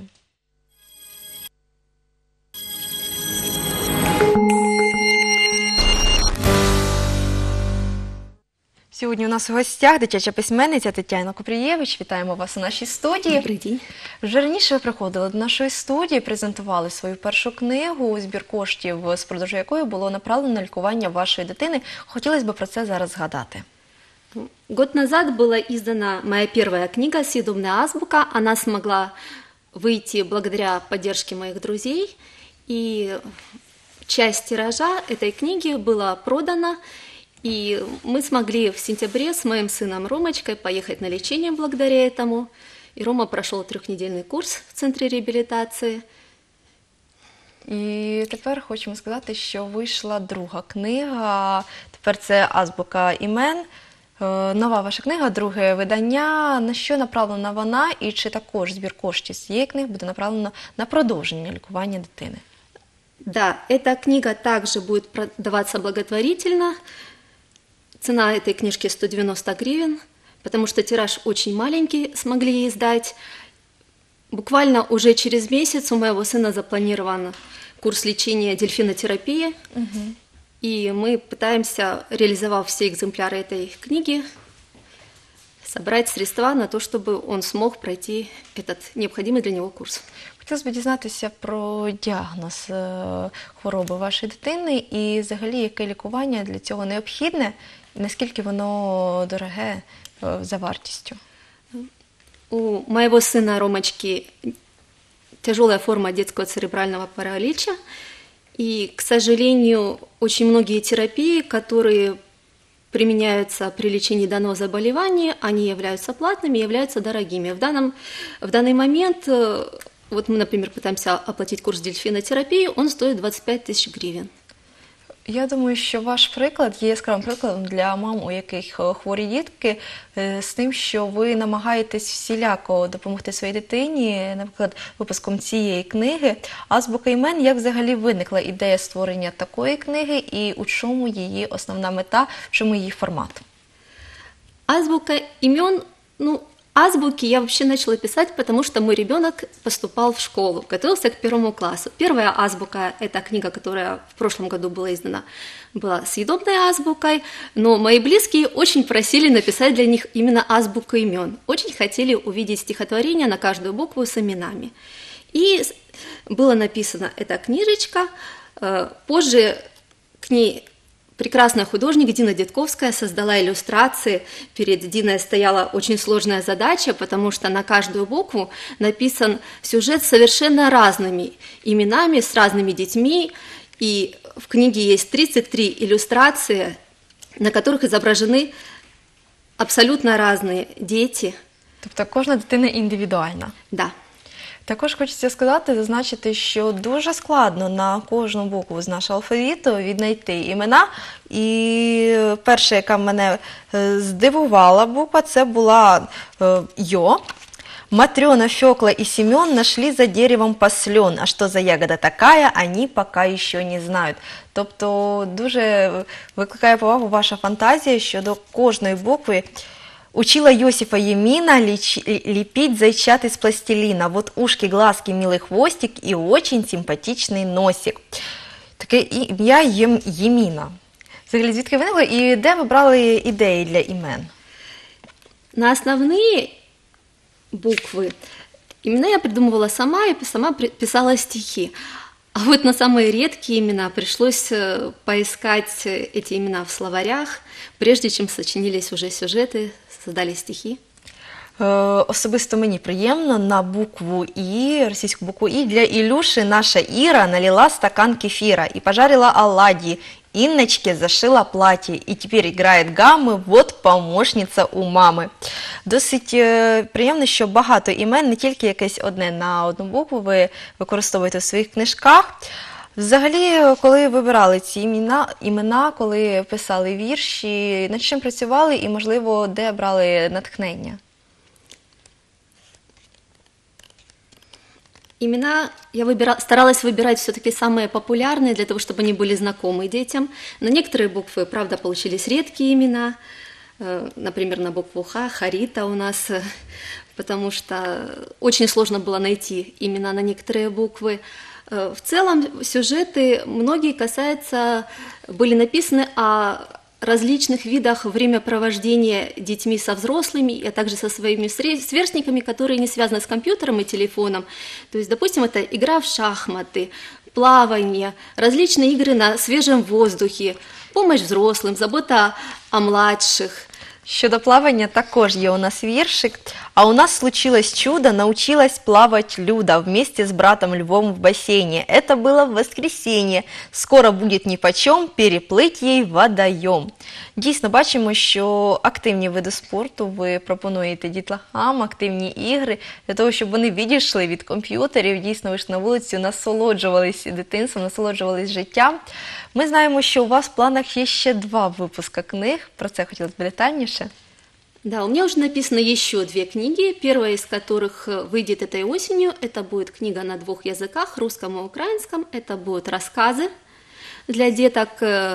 [SPEAKER 1] Сьогодні у нас у гостях дитяча письменниця Тетяна Купрієвич. Вітаємо вас у нашій студії.
[SPEAKER 2] Добрий день.
[SPEAKER 1] Вже раніше ви приходили до нашої студії, презентували свою першу книгу, збір коштів, з продажу якої було направлено на лікування вашої дитини. Хотілося б про це зараз згадати.
[SPEAKER 2] Год назад была издана моя первая книга «Съедобная азбука». Она смогла выйти благодаря поддержке моих друзей. И часть тиража этой книги была продана. И мы смогли в сентябре с моим сыном Ромочкой поехать на лечение благодаря этому. И Рома прошел 3-недельный курс в центре реабілітації.
[SPEAKER 1] І тепер хочемо сказати, що вийшла друга книга. Тепер це «Азбука імен». Нова ваша книга, друге видання. На що направлена вона і чи також збір коштів з цієї книги буде направлено на продовження лікування дитини?
[SPEAKER 2] Да, эта книга также будет продаваться благотворительно. Цена этой книжки 190 гривен, потому что тираж очень маленький, смогли издать. Буквально уже через месяц у моего сына запланирован курс лечения дельфинотерапии. И мы пытаемся, реализовав все экземпляры этой книги, собрать средства на то, чтобы он смог пройти этот необходимый для него курс.
[SPEAKER 1] Хотілося б дізнатися про діагноз хвороби вашої дитини і взагалі яке лікування для цього необхідне, і наскільки воно дороге за вартістю.
[SPEAKER 2] У моего сына Ромочки тяжелая форма детского церебрального паралича. И, к сожалению, очень многие терапии, которые применяются при лечении данного заболевания, они являются платными, являются дорогими. В данный момент, вот мы, например, пытаемся оплатить курс дельфинотерапии, он стоит 25 тысяч гривен.
[SPEAKER 1] Я думаю, що ваш приклад є яскравим прикладом для мам, у яких хворі дітки, з тим, що ви намагаєтесь всіляко допомогти своїй дитині, наприклад, випуском цієї книги. «Азбука імен», як взагалі виникла ідея створення такої книги і у чому її основна мета, в чому її формат?
[SPEAKER 2] Азбука имен, азбуки я вообще начала писать, потому что мой ребенок поступал в школу, готовился к 1 классу. Первая азбука – это книга, которая в прошлом году была издана, была съедобной азбукой, но мои близкие очень просили написать для них именно азбуку имен. Очень хотели увидеть стихотворение на каждую букву с именами. И была написана эта книжечка, позже к ней прекрасная художник Дина Детковская создала иллюстрации. Перед Диной стояла очень сложная задача, потому что на каждую букву написан сюжет с совершенно разными именами, с разными детьми. И в книге есть 33 иллюстрации, на которых изображены абсолютно разные дети.
[SPEAKER 1] Тобто кожна дитина індивідуальна.
[SPEAKER 2] Да.
[SPEAKER 1] Також хочеться сказати, зазначити, що дуже складно на кожну букву з нашого алфавіту віднайти імена. І перша, яка мене здивувала буква, це була «Йо». Матрёна, Фёкла и Семён нашли за деревом паслён. А что за ягода такая, они пока еще не знають. Тобто дуже викликає повагу ваша фантазія щодо кожної букви. Учила Йосифа Емина лепить зайчат из пластилина. Вот ушки, глазки, милый хвостик и очень симпатичный носик. Таке ім'я Еміна. Взагалі, звідки виникло і де ви брали ідеї для імен?
[SPEAKER 2] На основные буквы имена я придумывала сама и сама писала стихи. А вот на самые редкие имена пришлось поискать эти имена в словарях, прежде чем сочинились уже сюжеты, создали стихи.
[SPEAKER 1] Особисто мені приємно на букву І, російську букву І, для Ілюши наша Іра налила стакан кефира и пожарила оладьи. Инночке зашила платье и теперь играет гаммы, вот помощниця у мами. Досить приємно, що багато імен, не тільки якесь одне на одну букву ви використовуєте в своїх книжках. Взагалі, коли вибирали ці імена, коли писали вірші, над чим працювали і, можливо, де брали натхнення?
[SPEAKER 2] Имена я старалась выбирать все-таки самые популярные, для того, чтобы они были знакомы детям. На некоторые буквы, правда, получились редкие имена. Например, на букву Х, Харита у нас, потому что очень сложно было найти имена на некоторые буквы. В целом, сюжеты многие были написаны о различных видах времяпровождения детьми со взрослыми, а также со своими сверстниками, которые не связаны с компьютером и телефоном. То есть, допустим, это игра в шахматы, плавание, различные игры на свежем воздухе, помощь взрослым, забота о младших.
[SPEAKER 1] Щодо плавання також є у нас віршик. А у нас случилось чудо, научилась плавать Люда вместе с братом Львом в бассейне. Это было в воскресенье. Скоро будет нипочем переплыть ей водоем. Дійсно, бачимо, що активні види спорту ви пропонуєте дітлахам, активні ігри, для того, щоб вони відійшли від комп'ютерів, дійсно вийшли на вулицю, насолоджувались дитинством, насолоджувались життям. Ми знаємо, що у вас в планах є ще 2 випуска книг, про це хотілося б детальніше.
[SPEAKER 2] Да, у меня уже написано еще 2 книги, первая из которых выйдет этой осенью. Это будет книга на 2 языках, русском и украинском. Это будут рассказы для деток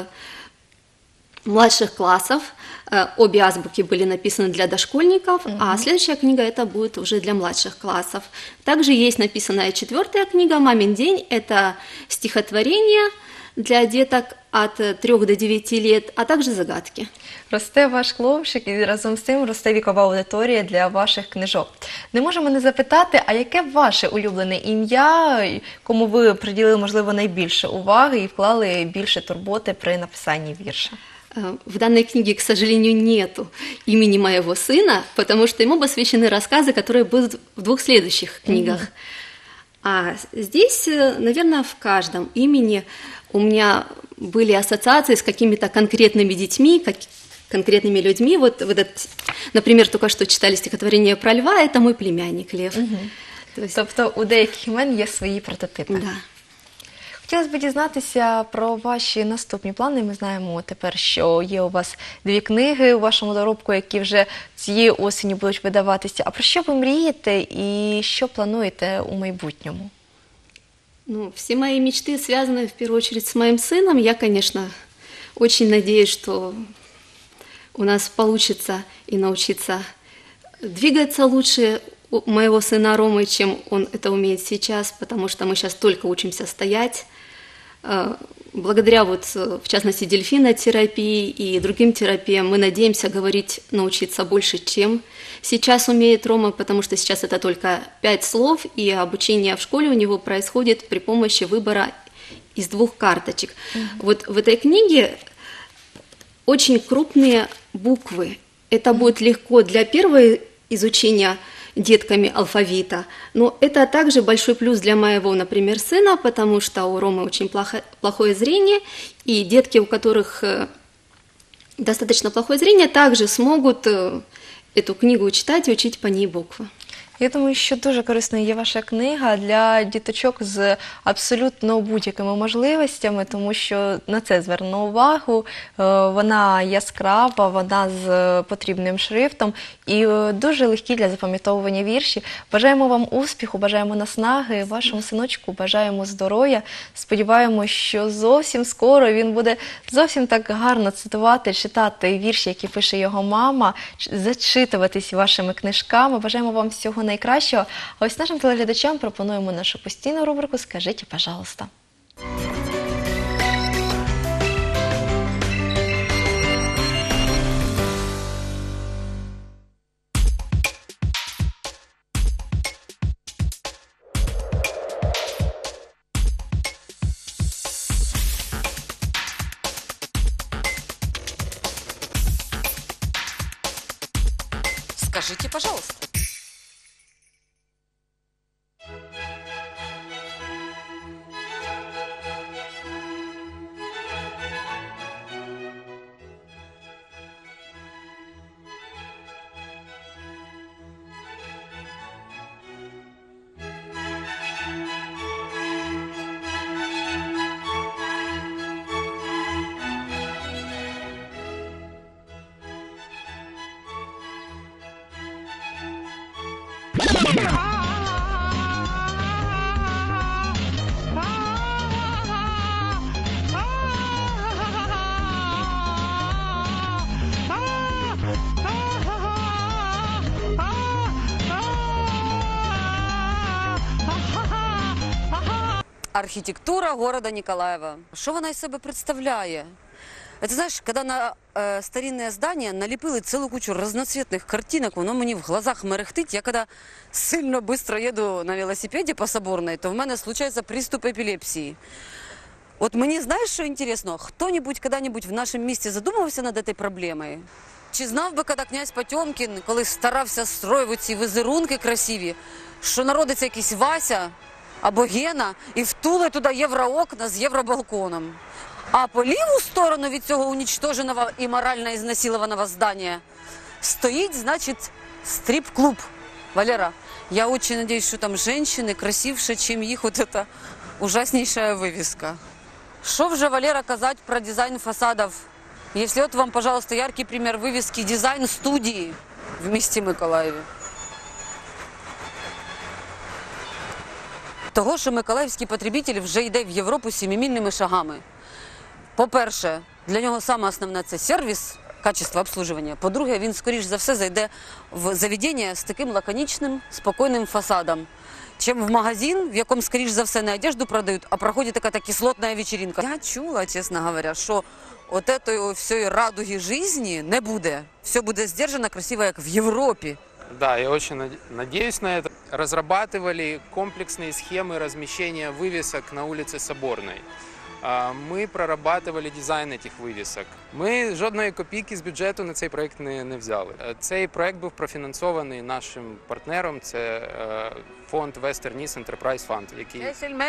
[SPEAKER 2] младших классов. Обе азбуки были написаны для дошкольников, а следующая книга это будет уже для младших классов. Также есть написанная 4-я книга «Мамин день». Это стихотворение для деток от 3 до 9 лет, а также загадки.
[SPEAKER 1] Росте ваш хлопчик і разом з цим росте вікова аудиторія для ваших книжок. Не можемо не запитати, а яке ваше улюблене ім'я, кому ви приділили, можливо, найбільше уваги і вклали більше турботи при написанні вірша?
[SPEAKER 2] В данной книге, к сожалению, нету имени моего сына, потому что ему посвящены рассказы, которые будут в 2 следующих книгах. А здесь, наверное, в каждом имени у меня были ассоциации с какими-то конкретными детьми, конкретными людьми. Вот этот, например, только что читали стихотворение про льва, это мой племянник Лев.
[SPEAKER 1] Тобто у деяких імен є свої прототипи.
[SPEAKER 2] Да.
[SPEAKER 1] Хотілося б дізнатися про ваші наступні плани. Ми знаємо тепер, що є у вас 2 книги у вашому доробку, які вже цієї осені будуть видаватися. А про що ви мрієте і що плануєте у майбутньому?
[SPEAKER 2] Ну, все мои мечты связаны в первую очередь с моим сыном. Я, конечно, очень надеюсь, что у нас получится и научиться двигаться лучше у моего сына Ромы, чем он это умеет сейчас, потому что мы сейчас только учимся стоять. Благодаря, в частности, дельфинотерапии и другим терапиям мы надеемся научиться больше, чем сейчас умеет Рома, потому что сейчас это только 5 слов, и обучение в школе у него происходит при помощи выбора из 2 карточек. Вот в этой книге очень крупные буквы. Это будет легко для первого изучения детками алфавита, но это также большой плюс для моего, например, сына, потому что у Ромы очень плохое зрение, и детки, у которых достаточно плохое зрение, также смогут эту книгу читать и учить по ней буквы.
[SPEAKER 1] Я думаю, що дуже корисною є ваша книга для діточок з абсолютно будь-якими можливостями, тому що на це звернено увагу. Вона яскрава, вона з потрібним шрифтом і дуже легкі для запам'ятовування вірші. Бажаємо вам успіху, бажаємо наснаги, вашому синочку бажаємо здоров'я. Сподіваємось, що зовсім скоро він буде зовсім так гарно цитувати, читати вірші, які пише його мама, зачитуватись вашими книжками. Бажаємо вам всього найкращого. А ось нашим телеглядачам пропонуємо нашу постійну рубрику «Скажіть, пожалуйста».
[SPEAKER 4] Скажите, пожалуйста. Архітектура города Николаева. Що вона із себе представляє? Это, знаешь, когда на старинное здание налепили целую кучу разноцветных картинок, воно мені в глазах мерехтить. Я когда сильно быстро еду на велосипеде по Соборной, то в мене случается приступ епилепсии. От мені, знаєш, що інтересно? Хто-нибудь когда-нибудь в нашому місті задумувався над цією проблемою? Чи знав би, коли князь Потьомкін, коли старався строїти ці візерунки красиві, що народиться якийсь Вася або Гена і втули туди євроокна з євробалконом? А по ліву сторону від цього уничтоженого і морально изнасилованного здания стоїть, значить, стрип-клуб. Валера, я очень надеюсь, что там женщины красивше, чем их вот эта ужаснейшая вывеска. Что вже, Валера, казать про дизайн фасадов? Если вот вам, пожалуйста, яркий пример вывески дизайн-студии в місті Миколаєві. Того, що миколаївський потребитель вже йде в Європу сімимільними шагами. По-перше, для нього саме основне – це сервіс, качество обслуговування. По-друге, він, скоріш за все, зайде в заведення з таким лаконічним, спокійним фасадом, чим в магазин, в якому, скоріш за все, не одежду продають, а проходить така кислотна вечеринка. Я чула, чесно говоря, що от этой всієї радуги житті не буде. Все буде здержано, красиво, як в Європі.
[SPEAKER 22] Да, я очень надеюсь на это. Разрабатывали комплексные схемы размещения вывесок на улице Соборной. Ми прорабатывали дизайн этих вивісок. Ми жодної копійки з бюджету на цей проєкт не взяли. Цей проєкт був профінансований нашим партнером, це фонд Western East Enterprise Fund, який...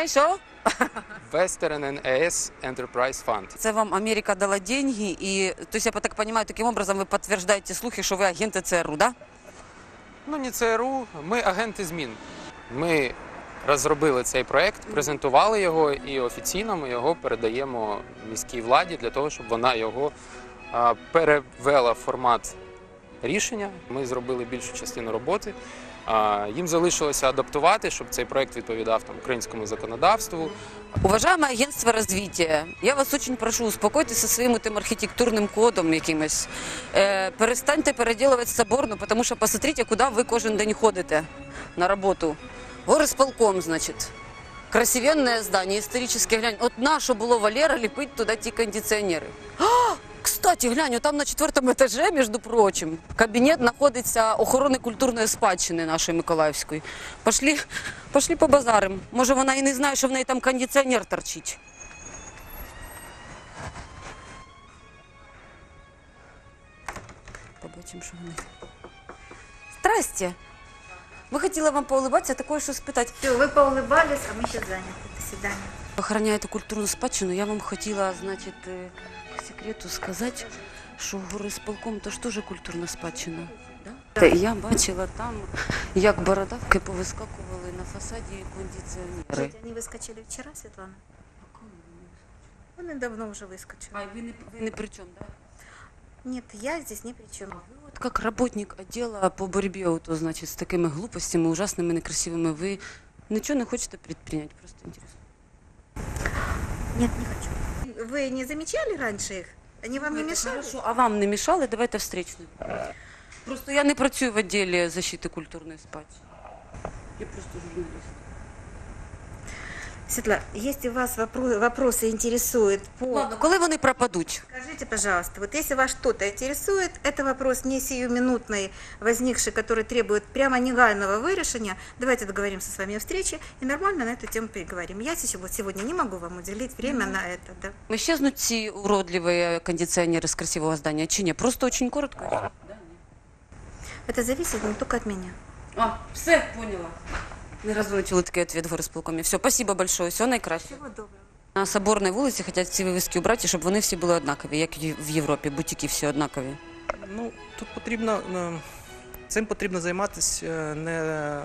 [SPEAKER 22] Western East Enterprise Fund.
[SPEAKER 4] Це вам Америка дала деньги, і, то есть, я так понимаю, таким образом ви підтверджуєте слухи, що ви агенти ЦРУ, да?
[SPEAKER 22] Ну, не ЦРУ, ми агенти змін. Ми розробили цей проєкт, презентували його і офіційно ми його передаємо міській владі для того, щоб вона його перевела в формат рішення. Ми зробили більшу частину роботи. Їм залишилося адаптувати, щоб цей проєкт відповідав українському законодавству.
[SPEAKER 4] Уважаемое агентство развития, я вас очень прошу, успокойтесь со своим этим архитектурным кодом якимось. Перестаньте переделывать Соборну, потому что посмотрите, куда вы кожен день ходите на работу. Горисполком, значит. Красивенное здание, исторически, глянь. От нащо було, Валера, лепить туда ті кондиціонери. Кстати, глянь, там на 4-му етажі, між прочим, кабінет знаходиться охорони культурної спадщини нашої Миколаївської. Пошли по базарам. Може, вона і не знає, що в неї там кондиціонер торчить. Побачимо, що вони. Здрасте. Ви хотіли вам поулибатися, такое що спитати.
[SPEAKER 5] Все, ви поулибались, а ми ще зайняті. До свидання.
[SPEAKER 4] Охороняєте культурну спадщину, я вам хотіла, значить, по секрету сказати, що горисполком то ж теж культурна спадщина. Да? Я бачила там, як бородавки повискакували на фасаді кондиціонери.
[SPEAKER 5] Вони вискочили вчора, Світлана? Вони давно вже вискочили.
[SPEAKER 4] А ви не при чому, да?
[SPEAKER 5] Нет, я здесь ни при чем.
[SPEAKER 4] Вот как работник отдела по борьбе, вот, значит, с такими глупостями, ужасными, некрасивыми, вы ничего не хотите предпринять? Просто интересно.
[SPEAKER 5] Нет, не хочу. Вы не замечали раньше их? Они вам не мешали?
[SPEAKER 4] Хорошо, а вам не мешали? Давайте встречну. Просто я не працюю в отделе защиты культурной спадщины. Я просто журналист.
[SPEAKER 5] Светла, если вас вопросы интересуют по...
[SPEAKER 4] Ладно, коли вони пропадуть?
[SPEAKER 5] Скажите, пожалуйста, вот если вас что-то интересует, это вопрос не сиюминутный, возникший, который требует прямо негайного вырешения, давайте договоримся с вами о встрече и нормально на эту тему переговорим. Я сегодня не могу вам уделить время на это. Да.
[SPEAKER 4] Исчезнут ці уродливые кондиционеры с красивого здания, чи не? Просто очень коротко.
[SPEAKER 5] Это зависит не только от меня.
[SPEAKER 4] А, все, поняла. Ни разу не чули такий ответ в горисполкомі. Все, спасибо большое, всього найкраще.
[SPEAKER 5] Всего доброго.
[SPEAKER 4] На Соборній вулиці хочуть ці вивіски убрати, щоб вони всі були однакові, як і в Європі, бутики всі однакові.
[SPEAKER 7] Ну, тут потрібно, цим потрібно займатися не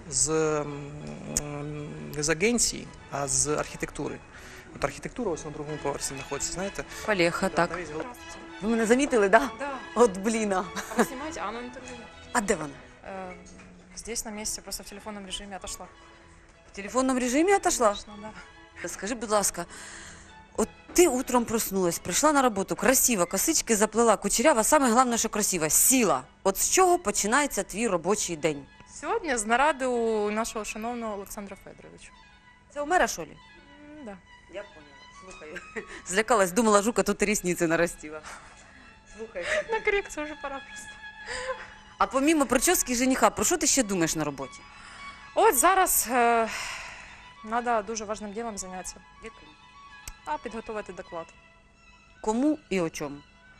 [SPEAKER 7] з агенції, а з архітектури. От архітектура ось на другому поверсі знаходиться, знаєте?
[SPEAKER 4] Полеха, так. Ви мене замітили, так?
[SPEAKER 23] Да.
[SPEAKER 4] От бліна.
[SPEAKER 23] А вы снимаете? А она на интервью.
[SPEAKER 4] А де вона?
[SPEAKER 23] Здесь на месте, просто в телефонном режиме отошла.
[SPEAKER 4] В телефонному режимі отошла?
[SPEAKER 23] Конечно, да.
[SPEAKER 4] Скажи, будь ласка, от ти утром проснулась, прийшла на роботу, красиво, косички заплела, кучерява, саме головне, що красиво, сіла. От з чого починається твій робочий день?
[SPEAKER 23] Сегодня з наради у нашого шановного Олександра Федоровича.
[SPEAKER 4] Це у мера, що ли?
[SPEAKER 23] Да.
[SPEAKER 4] Я поняла. Слухаю. Злякалась, думала, жука тут і рісниці наростила. Слухай.
[SPEAKER 23] На коррекцию уже пора просто.
[SPEAKER 4] А помимо прически і жениха, про що ти ще думаєш на роботі?
[SPEAKER 23] От зараз треба дуже важним ділом зайнятися.
[SPEAKER 4] Яким?
[SPEAKER 23] А підготувати доклад.
[SPEAKER 4] Кому і о чому?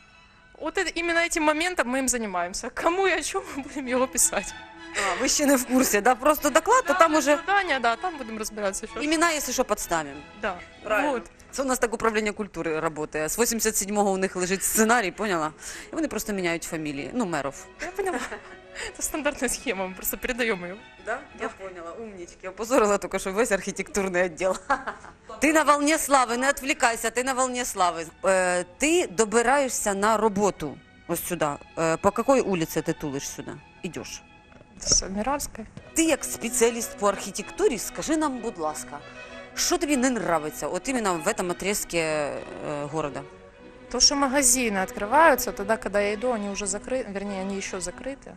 [SPEAKER 23] От іменно цим моментом ми їм займаємося. Кому і о чому ми будемо його писати.
[SPEAKER 4] А, ви ще не в курсі, да? Просто доклад, то там уже...
[SPEAKER 23] Завдання, да, там будемо розбиратися. Що.
[SPEAKER 4] Імена, якщо що, підставимо.
[SPEAKER 23] Да.
[SPEAKER 4] Правильно.
[SPEAKER 23] Вот.
[SPEAKER 4] Це у нас так управління культури працює. З 87-го у них лежить сценарій, поняла? І вони просто міняють фамілії, ну, меров.
[SPEAKER 23] Я поняла. Це стандартна схема, ми просто передаємо її.
[SPEAKER 4] Да? Я поняла, умнички. Опозорила тільки що весь архітектурний відділ. Ти на волні слави, не відвлікайся, ти на волні слави. Ти добираєшся на роботу ось сюди. По якій вулиці ти тулиш сюди? Ідеш?
[SPEAKER 23] З Адміральської.
[SPEAKER 4] Ти як спеціаліст по архітектурі, скажи нам, будь ласка, що тобі не подобається от іменно в цьому отрезку города?
[SPEAKER 23] То, что магазины открываются, тогда, когда я иду, они уже закрыты, вернее, они еще закрыты.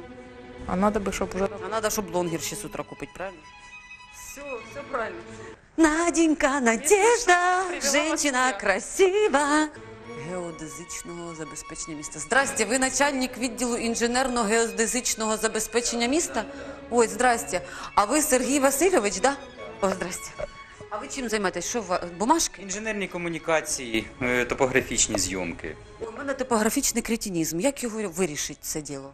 [SPEAKER 23] А надо бы, чтобы уже...
[SPEAKER 4] А надо, чтобы блонгерши с утра купить, правильно? Все правильно. Наденька, Надежда, женщина красива. Геодезичного забезпечення міста. Здрасте, ви начальник відділу інженерно-геодезичного забезпечення міста? Ой, здрасте. А ви Сергій Васильович, да? О, здрасте. А ви чим займаєтесь? Що, бумажки?
[SPEAKER 24] Інженерні комунікації, топографічні зйомки.
[SPEAKER 4] У мене топографічний кретинізм. Як його вирішить це діло?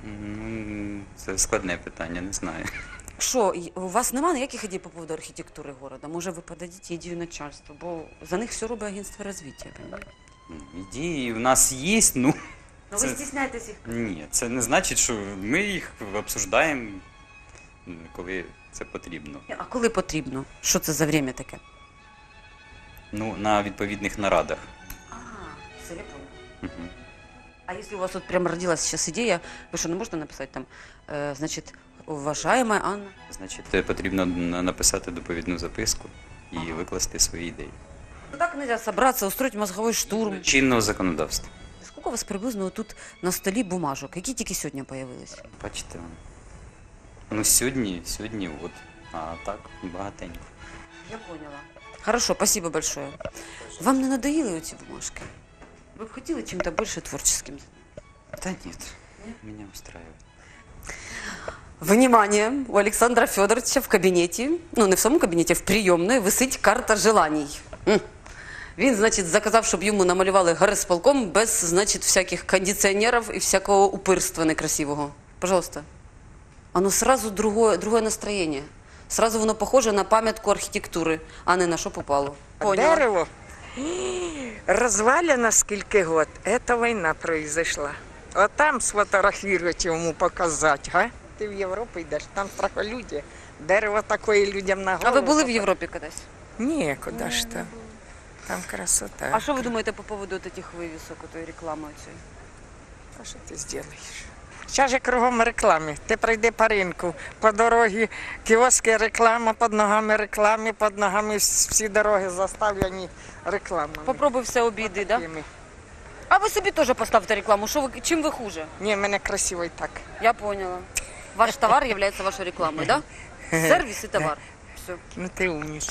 [SPEAKER 24] Це складне питання, не знаю.
[SPEAKER 4] Що, у вас немає ніяких ідей по поводу архітектури міста? Може, ви подадите ідею начальству, бо за них все робить агентство розвитку, розумієте?
[SPEAKER 24] Ідеї в нас є, ну...
[SPEAKER 4] Ну ви стісняєтесь їх?
[SPEAKER 24] Ні, це не значить, що ми їх обсуждаємо, коли це потрібно.
[SPEAKER 4] А коли потрібно? Що це за время таке?
[SPEAKER 24] Ну, на відповідних нарадах.
[SPEAKER 4] Все, я понял. А якщо у вас тут прямо родилась зараз ідея, ви що, не можете написати там, значить, уважаєма Анна?
[SPEAKER 24] Значить, потрібно написати доповідну записку і викласти свої ідеї.
[SPEAKER 4] Ну так нельзя собраться, устроить мозговой штурм.
[SPEAKER 24] Чинного законодавства.
[SPEAKER 4] Скільки у вас приблизно тут на столі бумажок? Які тільки сьогодні з'явились?
[SPEAKER 24] Бачите, ну сьогодні от, а так багатенько.
[SPEAKER 4] Я поняла. Хорошо, спасибо большое. Вам не надоели эти бумажки? Вы бы хотели чем-то больше творческим?
[SPEAKER 24] Да нет, меня устраивает.
[SPEAKER 4] Внимание! У Александра Федоровича в кабинете, ну не в самом кабинете, в приемной, висить карта желаний. Він, значить, заказав, щоб йому намалювали горисполком без, значить, всяких кондиціонерів і всякого упирства некрасивого. Пожалуйста. Оно сразу другое настроєння. Сразу воно похоже на пам'ятку архітектури, а не на що попало. Поняла?
[SPEAKER 8] Дерево розвалено скільки год. Це війна произошла. А там сфотографувати йому показати, га? Ти в Європу йдеш, там страхолюдя. Дерево таке людям на голову.
[SPEAKER 4] А ви були в Європі кудись?
[SPEAKER 8] Ні, куди ж там. Там красота.
[SPEAKER 4] А що ви думаєте по поводу таких вивісок, тої реклами цієї?
[SPEAKER 8] А що ти зробиш? Зараз же кругом реклами. Ти пройди по ринку, по дорозі кіоски реклама, під ногами реклами, під ногами всі дороги заставлені рекламами.
[SPEAKER 4] Попробуй все обійди, так? Да? А ви собі теж поставте рекламу. Чим ви хуже?
[SPEAKER 8] Ні, в мене красиво і так.
[SPEAKER 4] Я поняла. Ваш товар є вашою рекламою, так? Да? Сервіс і товар. Все.
[SPEAKER 8] Ну ти умніша.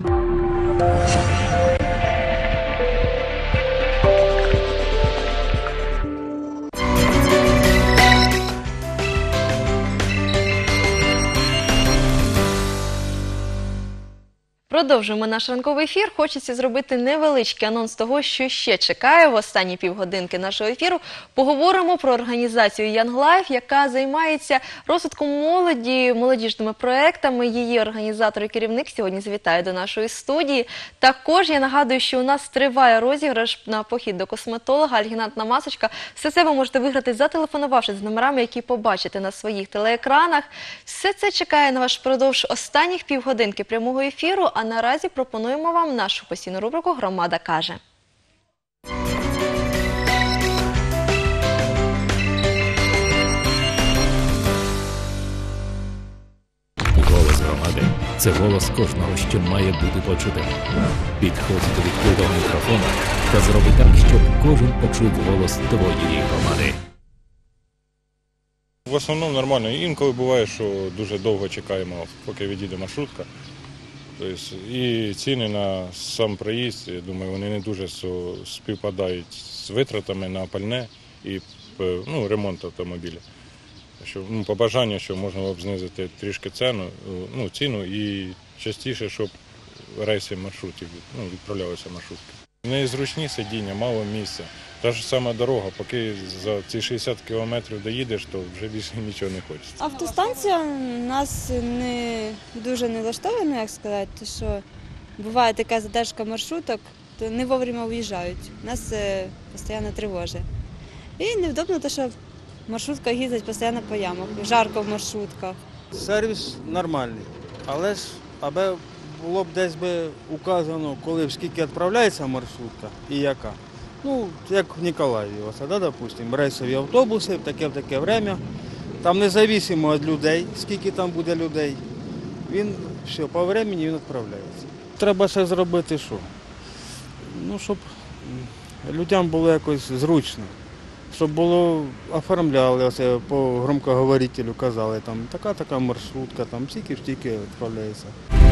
[SPEAKER 1] Продовжуємо наш ранковий ефір. Хочеться зробити невеличкий анонс того, що ще чекає в останні півгодинки нашого ефіру. Поговоримо про організацію Young Life, яка займається розвитком молоді, молодіжними проектами. Її організатор і керівник сьогодні завітає до нашої студії. Також я нагадую, що у нас триває розіграш на похід до косметолога, альгінатна масочка. Все це ви можете виграти, зателефонувавши з номерами, які побачите на своїх телеекранах. Все це чекає на вас впродовж останніх півгодинки прямого ефіру. А наразі пропонуємо вам нашу постійну рубрику «Громада каже».
[SPEAKER 9] Голос громади – це голос кожного, що має бути почутим. Підходь до відкритого мікрофона та зроби так, щоб кожен почув голос твоєї громади.
[SPEAKER 10] В основному нормально. Інколи буває, що дуже довго чекаємо, поки відійде маршрутка. Тобто, і ціни на сам проїзд, я думаю, вони не дуже співпадають з витратами на пальне і ремонт автомобіля. Що, по бажанню, що можна було б знизити трішки ціну і частіше, щоб рейси маршрутів відправлялися маршрутки. Незручні сидіння, мало місця. Та ж сама дорога, поки за ці 60 кілометрів доїдеш, то вже більше нічого не хочеться.
[SPEAKER 6] Автостанція нас не дуже не влаштована, як сказати, тому що буває така задержка маршруток, то не вовремя виїжджають. Нас це постійно тривожить. І невдобно, те, що маршрутка їздить постійно по ямах, жарко в маршрутках.
[SPEAKER 11] Сервіс нормальний, але ж аби було б десь би указано, коли скільки відправляється маршрутка і яка. Ну, як в Ніколаєві, допустимо, рейсові автобуси в таке время. Там незалежно від людей, скільки там буде людей, він все, по времени він відправляється. Треба ще зробити що? Ну, щоб людям було якось зручно. Щоб було, оформляли, оце по громкоговорителю казали, там така маршрутка, там стільки відправляється.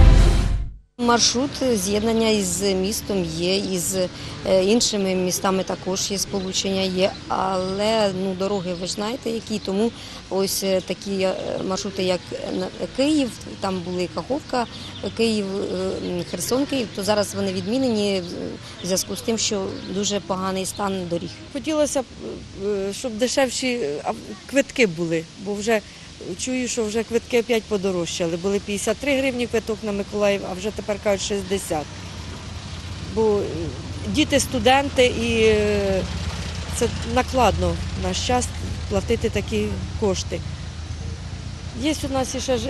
[SPEAKER 25] Маршрут з'єднання із містом є, із іншими містами також є сполучення, є, але дороги ви ж знаєте які, тому ось такі маршрути, як Київ, там були Каховка, Київ, Херсон, Київ, то зараз вони відмінені в зв'язку з тим, що дуже поганий стан доріг.
[SPEAKER 26] Хотілося б, щоб дешевші квитки були, бо вже чую, що вже квитки опять подорожчали. Були 53 гривні квиток на Миколаїв, а вже тепер кажуть 60. Бо діти, студенти, і це накладно в наш час платити такі кошти. Є у нас ще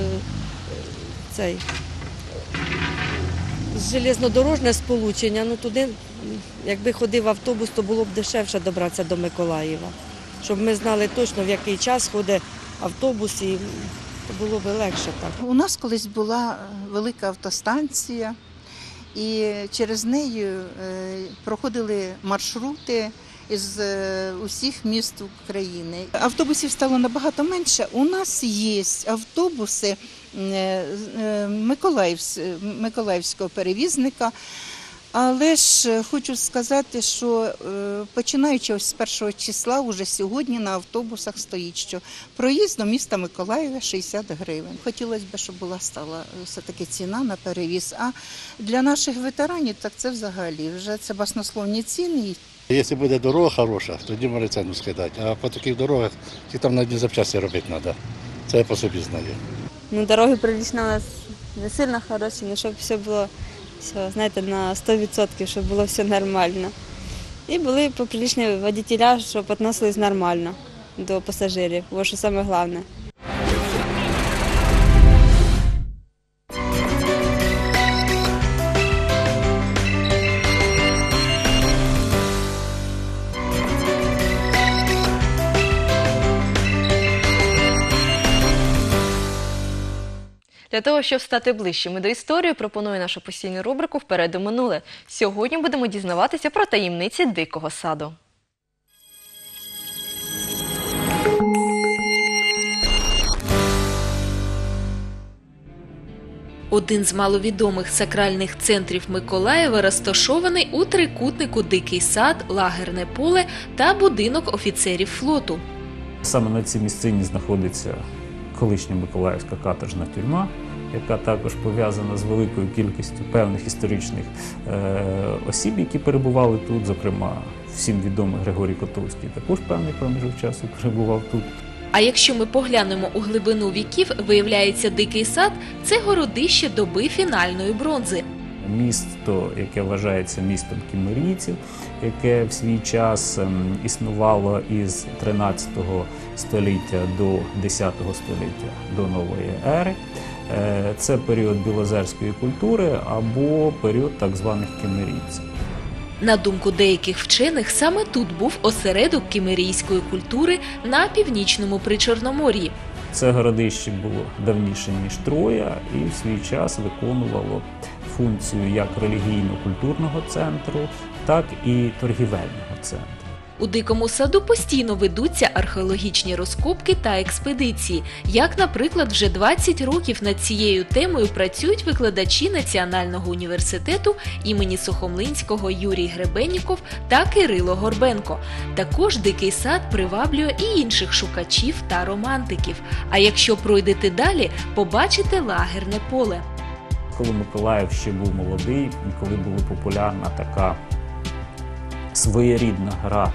[SPEAKER 26] железнодорожне сполучення, туди, якби ходив автобус, то було б дешевше добратися до Миколаєва. Щоб ми знали точно, в який час ходить автобус, і було б легше так.
[SPEAKER 27] У нас колись була велика автостанція, і через неї проходили маршрути із усіх міст України. Автобусів стало набагато менше. У нас є автобуси миколаївського перевізника, Але ж хочу сказати, що починаючи ось з 1 числа, вже сьогодні на автобусах стоїть, що проїзд до міста Миколаєва 60 гривень. Хотілося б, щоб стала все-таки ціна на перевіз. А для наших ветеранів, так це взагалі, вже це баснословні ціни.
[SPEAKER 12] Якщо буде дорога хороша, тоді можна ціну скидати. А по таких дорогах ті там на одні запчасті робити треба. Це я по собі знаю.
[SPEAKER 6] Ну, дороги прилично у нас не сильно хороші, але щоб все було, все, знаєте, на 100%, щоб було все нормально. І були приличні водителя, щоб відносились нормально до пасажирів, бо що саме головне.
[SPEAKER 1] Для того, щоб стати ближчими до історії, пропоную нашу постійну рубрику «Вперед у минуле». Сьогодні будемо дізнаватися про таємниці Дикого саду.
[SPEAKER 3] Один з маловідомих сакральних центрів Миколаєва розташований у трикутнику Дикий сад, лагерне поле та будинок офіцерів флоту.
[SPEAKER 13] Саме на цій місцині знаходиться колишня Миколаївська каторжна тюрма, яка також пов'язана з великою кількістю певних історичних осіб, які перебували тут. Зокрема, всім відомий Григорій Котовський також певний проміжок часу перебував тут.
[SPEAKER 3] А якщо ми поглянемо у глибину віків, виявляється, Дикий сад – це городище доби фінальної бронзи.
[SPEAKER 13] Місто, яке вважається містом кіммерійців, яке в свій час існувало із 13 століття до 10 століття до нової ери. Це період білозерської культури або період так званих кіммерійців.
[SPEAKER 3] На думку деяких вчених, саме тут був осередок кіммерійської культури на північному Причорномор'ї.
[SPEAKER 13] Це городище було давніше, ніж Троя, і в свій час виконувало функцію як релігійно-культурного центру, так і торгівельного центру.
[SPEAKER 3] У Дикому саду постійно ведуться археологічні розкопки та експедиції. Як, наприклад, вже 20 років над цією темою працюють викладачі Національного університету імені Сухомлинського Юрій Гребенніков та Кирило Горбенко. Також Дикий сад приваблює і інших шукачів та романтиків. А якщо пройдете далі, побачите лагерне поле.
[SPEAKER 13] Коли Миколаїв ще був молодий, і коли була популярна така своєрідна гра,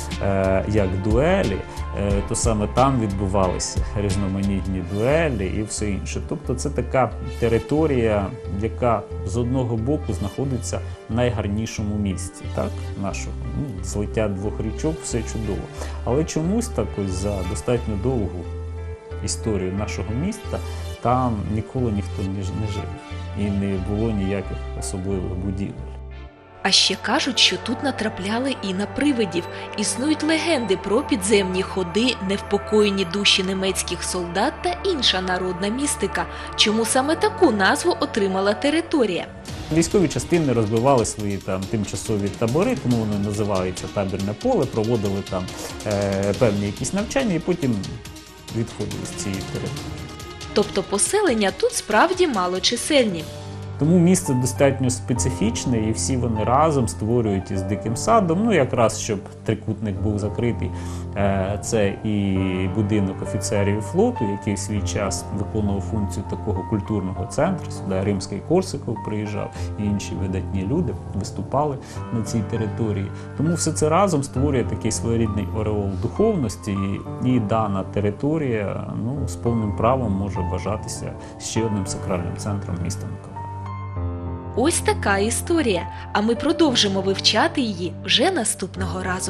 [SPEAKER 13] як дуелі, то саме там відбувалися різноманітні дуелі і все інше. Тобто це така територія, яка з одного боку знаходиться в найгарнішому місці, так, нашого. Злиття двох річок, все чудово. Але чомусь так ось за достатньо довгу історію нашого міста там ніколи ніхто не жив і не було ніяких особливих будівель.
[SPEAKER 3] А ще кажуть, що тут натрапляли і на привидів. Існують легенди про підземні ходи, невпокоєні душі німецьких солдат та інша народна містика. Чому саме таку назву отримала територія?
[SPEAKER 13] Військові частини розбивали свої там тимчасові табори, тому вони називаються табірне поле, проводили там певні якісь навчання і потім відходили з цієї території.
[SPEAKER 3] Тобто поселення тут справді малочисельні.
[SPEAKER 13] Тому місце достатньо специфічне, і всі вони разом створюють із Диким садом, ну якраз, щоб трикутник був закритий, це і будинок офіцерів флоту, який в свій час виконував функцію такого культурного центру. Сюди Римський-Корсаков приїжджав, і інші видатні люди виступали на цій території. Тому все це разом створює такий своєрідний ореол духовності, і дана територія, ну, з повним правом може вважатися ще одним сакральним центром міста Миколаєва.
[SPEAKER 3] Ось така історія, а ми продовжимо вивчати її вже наступного разу.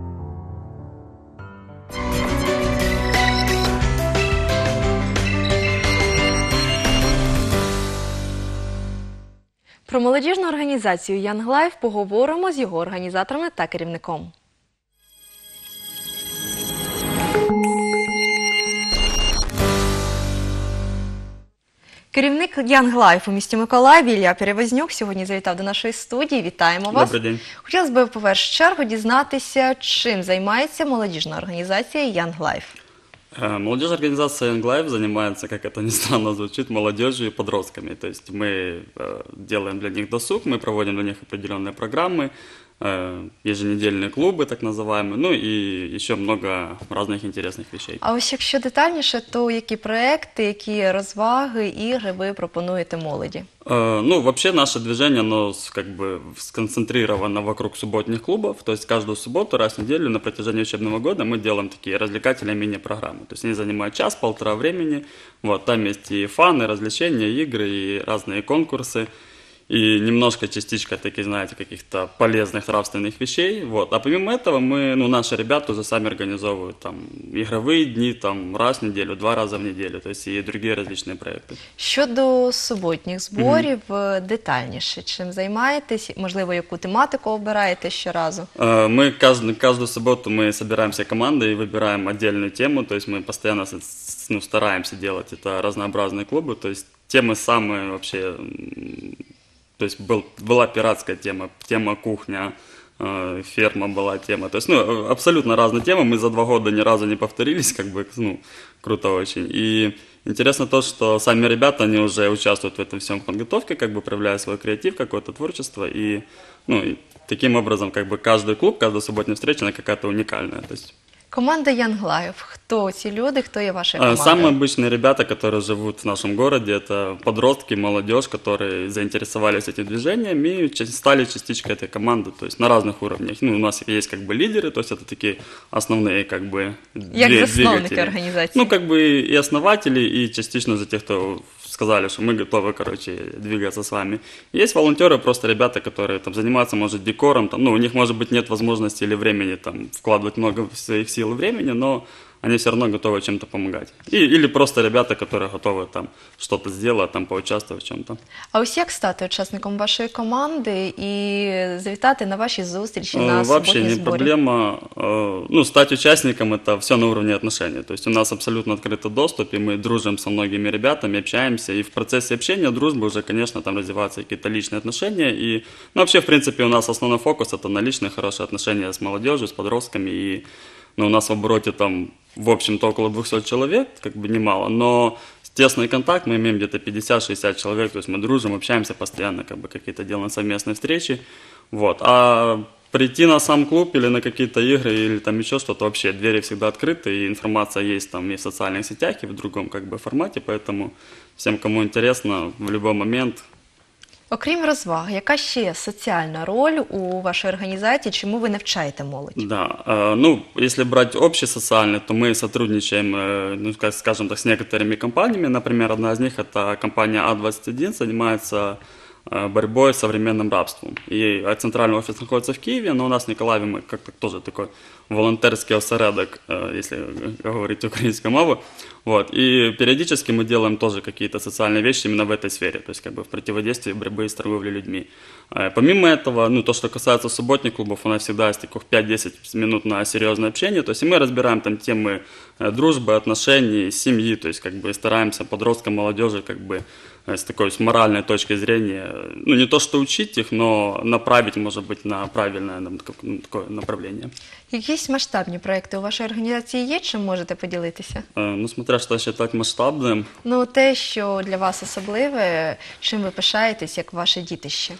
[SPEAKER 1] Про молодіжну організацію Young Life поговоримо з його організаторами та керівником. Керівник Young Life у місті Миколаїв Ілля Перевознюк сьогодні завітав до нашої студії. Вітаємо вас.
[SPEAKER 14] Добрий день.
[SPEAKER 1] Хотілося б, по першу чергу, дізнатися, чим займається молодіжна організація Young Life.
[SPEAKER 24] Молодежная организация Young Life занимается, как это ни странно звучит, молодежью и подростками. То есть мы делаем для них досуг, мы проводим для них определенные программы, еженедельные клубы, так называемые, ну и еще много разных интересных вещей.
[SPEAKER 1] А ось якщо детальніше, то які проекти, які розваги, ігри ви пропонуєте молоді?
[SPEAKER 24] Ну, вообще наше движение, оно как бы сконцентрировано вокруг субботних клубов, то есть каждую субботу, раз в неделю на протяжении учебного года мы делаем такие развлекательные мини-программы, то есть они занимают час-полтора времени, вот, там есть и фан, и развлечения, и игры, и разные конкурсы, и немножко частичка таких, знаете, каких-то полезных нравственных вещей, вот. А помимо этого наши ребята уже сами организовывают там игровые дни, там раз в неделю, 2 раза в неделю, то есть и другие различные проекты.
[SPEAKER 1] Щодо суботніх зборів, детальніше, чим займаєтесь, можливо, яку тематику обираєте щоразу?
[SPEAKER 24] Мы каждую субботу мы собираемся командой и выбираем отдельную тему, то есть мы постоянно стараемся делать это разнообразные клубы, то есть темы самые вообще... То есть была пиратская тема кухня, ферма была тема. То есть, абсолютно разные темы. Мы за 2 года ни разу не повторились, как бы, круто очень. И интересно то, что сами ребята, они уже участвуют в этом всем подготовке, как бы проявляя свой креатив, какое-то творчество. И таким образом, как бы каждый клуб, каждая субботняя встреча, она какая-то уникальная. То есть...
[SPEAKER 1] Команда Young Life. Хто ці люди, хто є вашою командою?
[SPEAKER 24] Самые обычные ребята, которые живут в нашем городе, это подростки, молодежь, которые заинтересовались этим движением и стали частичкой этой команды, то есть на разных уровнях. У нас есть как бы лидеры, то есть это такие основные как бы
[SPEAKER 1] двигатели организации.
[SPEAKER 24] Как бы и основатели, и частично за тех, кто сказали, что мы готовы, двигаться с вами. Есть волонтеры, просто ребята, которые там занимаются, может, декором, там, у них, может быть, нет возможности или времени там вкладывать много своих сил и времени, но они все равно готовы чем-то помогать. Или просто ребята, которые готовы там что-то сделать, там поучаствовать в чем-то.
[SPEAKER 1] А ось як стати учасником вашої команди і завітати на ваші зустрічі, на
[SPEAKER 24] вообще
[SPEAKER 1] суботні
[SPEAKER 24] не
[SPEAKER 1] збори?
[SPEAKER 24] Проблема. Стать участником – это все на уровне отношений. То есть у нас абсолютно открытый доступ, и мы дружим со многими ребятами, общаемся. И в процессе общения, дружбы уже, конечно, там развиваются какие-то личные отношения. И, вообще, в принципе, у нас основной фокус – это на личные хорошие отношения с молодежью, с подростками. И у нас в обороте там, в общем-то, около 200 человек, как бы немало, но тесный контакт мы имеем где-то 50-60 человек, то есть мы дружим, общаемся постоянно, как бы какие-то делаем совместные встречи, вот. А прийти на сам клуб или на какие-то игры или там еще что-то, вообще двери всегда открыты, и информация есть там и в социальных сетях, и в другом как бы формате, поэтому всем, кому интересно, в любой момент.
[SPEAKER 1] Окрім розваг, яка ще соціальна роль у вашій організації, чому ви навчаєте молодь?
[SPEAKER 24] Да, если брать общесоциальный, то мы сотрудничаем, скажем так, с некоторыми компаниями. Например, одна из них – это компания А21, занимается борьбой с современным рабством. И центральный офис находится в Киеве, но у нас в Николаеве мы как-то тоже такой волонтерский осередок, если говорить украинской мовой. Вот. И периодически мы делаем тоже какие-то социальные вещи именно в этой сфере, то есть как бы в противодействии борьбы с торговлей людьми. Помимо этого, то, что касается субботних клубов, у нас всегда есть таких 5-10 минут на серьезное общение, то есть и мы разбираем там темы дружбы, отношений, семьи, то есть как бы стараемся подросткам, молодежи как бы с такой с моральной точки зрения, не то что учить их, но направить, может быть, на правильное такое направление.
[SPEAKER 1] Якісь масштабні проекти у вашій організації є, чим можете поділитися?
[SPEAKER 24] Смотря что считать масштабным.
[SPEAKER 1] Те, що для вас особливе, чим ви пишаєтесь, як ваше дітище?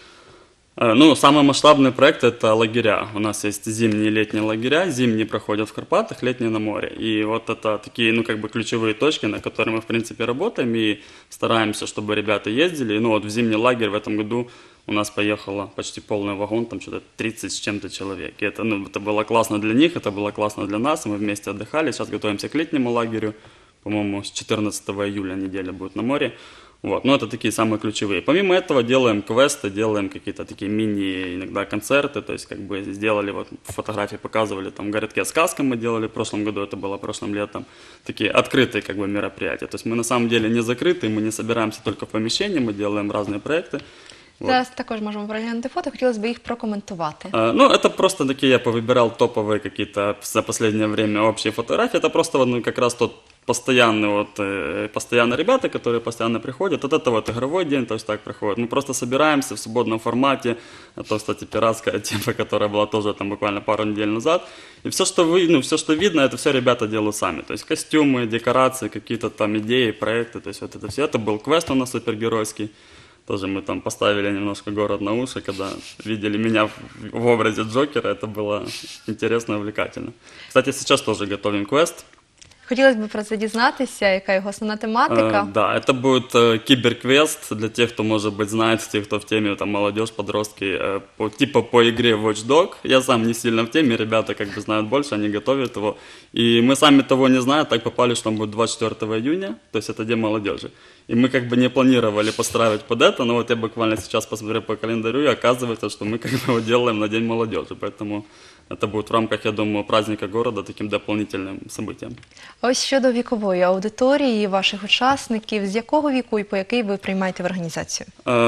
[SPEAKER 24] Самый масштабный проект – это лагеря. У нас есть зимние и летние лагеря. Зимние проходят в Карпатах, летние на море. И вот это такие, ключевые точки, на которые мы, в принципе, работаем и стараемся, чтобы ребята ездили. В зимний лагерь в этом году у нас поехало почти полный вагон, там что-то 30 с чем-то человек. И это было классно для них, это было классно для нас, мы вместе отдыхали. Сейчас готовимся к летнему лагерю. По-моему, с 14 июля неделя будет на море. Вот. Это такие самые ключевые. Помимо этого делаем квесты, делаем какие-то такие мини иногда концерты, то есть как бы сделали, фотографии показывали, там в городке сказка мы делали в прошлом году, это было прошлым летом, такие открытые как бы мероприятия. То есть мы на самом деле не закрыты, мы не собираемся только в помещении, мы делаем разные проекты.
[SPEAKER 1] Зараз також можемо переглянути фото, хотілося б їх прокоментувати.
[SPEAKER 24] Ну, это просто такие, я повыбирал топовые какие-то за последнее время общие фотографии. Это просто ну, как раз тот постоянные ребята, которые постоянно приходят. Вот это вот игровой день, то есть так проходит. Мы просто собираемся в свободном формате. Это, кстати, пиратская тема, которая была тоже там буквально пару недель назад. И все, что все, что видно, это все ребята делают сами. То есть костюмы, декорации, какие-то там идеи, проекты. То есть вот это все. Это был квест у нас супергеройский. Тоже мы там поставили немножко город на уши, когда видели меня в образе Джокера. Это было интересно и увлекательно. Кстати, сейчас тоже готовим квест.
[SPEAKER 1] Хотілося б про це дізнатися, яка його основна тематика.
[SPEAKER 24] Да, это будет киберквест для тех, кто, может быть, знает, тех, кто в теме, там, молодежь, подростки, типа по игре Watch Dog. Я сам не сильно в теме, ребята как бы знают больше, они готовят его. И мы сами того не зная, так попали, что он будет 24 июня, то есть это День молодежи. И мы как бы не планировали построить под это, но вот я буквально сейчас посмотрел по календарю, и оказывается, что мы как бы его делаем на День молодежи, поэтому это будет в рамках, я думаю, праздника города таким дополнительным событием.
[SPEAKER 1] Ось щодо вікової аудиторії ваших учасників, з якого віку і по який ви приймаєте в організацію?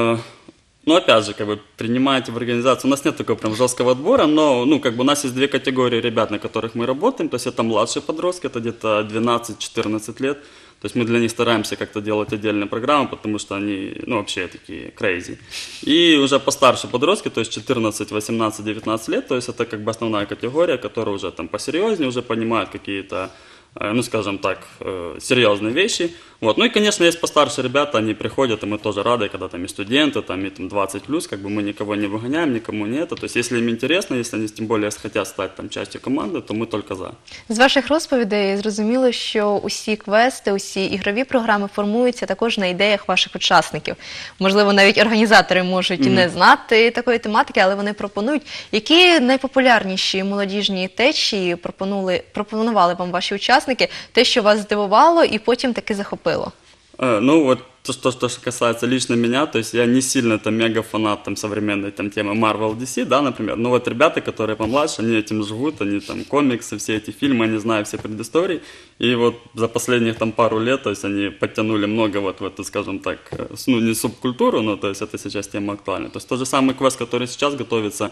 [SPEAKER 24] Ну, опять же, как бы принимаете в организацию. У нас нет такого прям жесткого отбора, но, ну, как бы у нас есть две категории ребят, на которых мы работаем. То есть это младшие подростки, это где-то 12-14 лет. То есть мы для них стараемся как-то делать отдельные программы, потому что они, ну, вообще такие crazy. И уже постарше подростки, то есть 14, 18, 19 лет, то есть это как бы основная категория, которая уже там посерьезнее, уже понимает какие-то, ну, скажем так, серьезные вещи. Вот. Ну и, конечно, есть постарше ребята, они приходят, и мы тоже рады, когда там и студенты, там и там 20+, как бы мы никого не выгоняем, никому не это. То есть если им интересно, если они тем более хотят стать там частью команды, то мы только за.
[SPEAKER 1] З ваших розповідей зрозуміло, що усі квести, усі ігрові програми формуються також на ідеях ваших учасників. Можливо, навіть організатори можуть і не знати такої тематики, але вони пропонують. Які найпопулярніші молодіжні течії пропонували вам ваші учасники, те, що вас здивувало і потім таки захопило?
[SPEAKER 24] Ну, вот то, что касается лично меня, то есть я не сильно там мега фанат там современной там темы Marvel, DC, да, например, но вот ребята, которые помладше, они этим живут, они там комиксы, все эти фильмы, они знают все предыстории, и вот за последних там пару лет, то есть они подтянули много вот в эту, скажем так, ну, не субкультуру, но то есть это сейчас тема актуальна. То есть тот же самый квест, который сейчас готовится,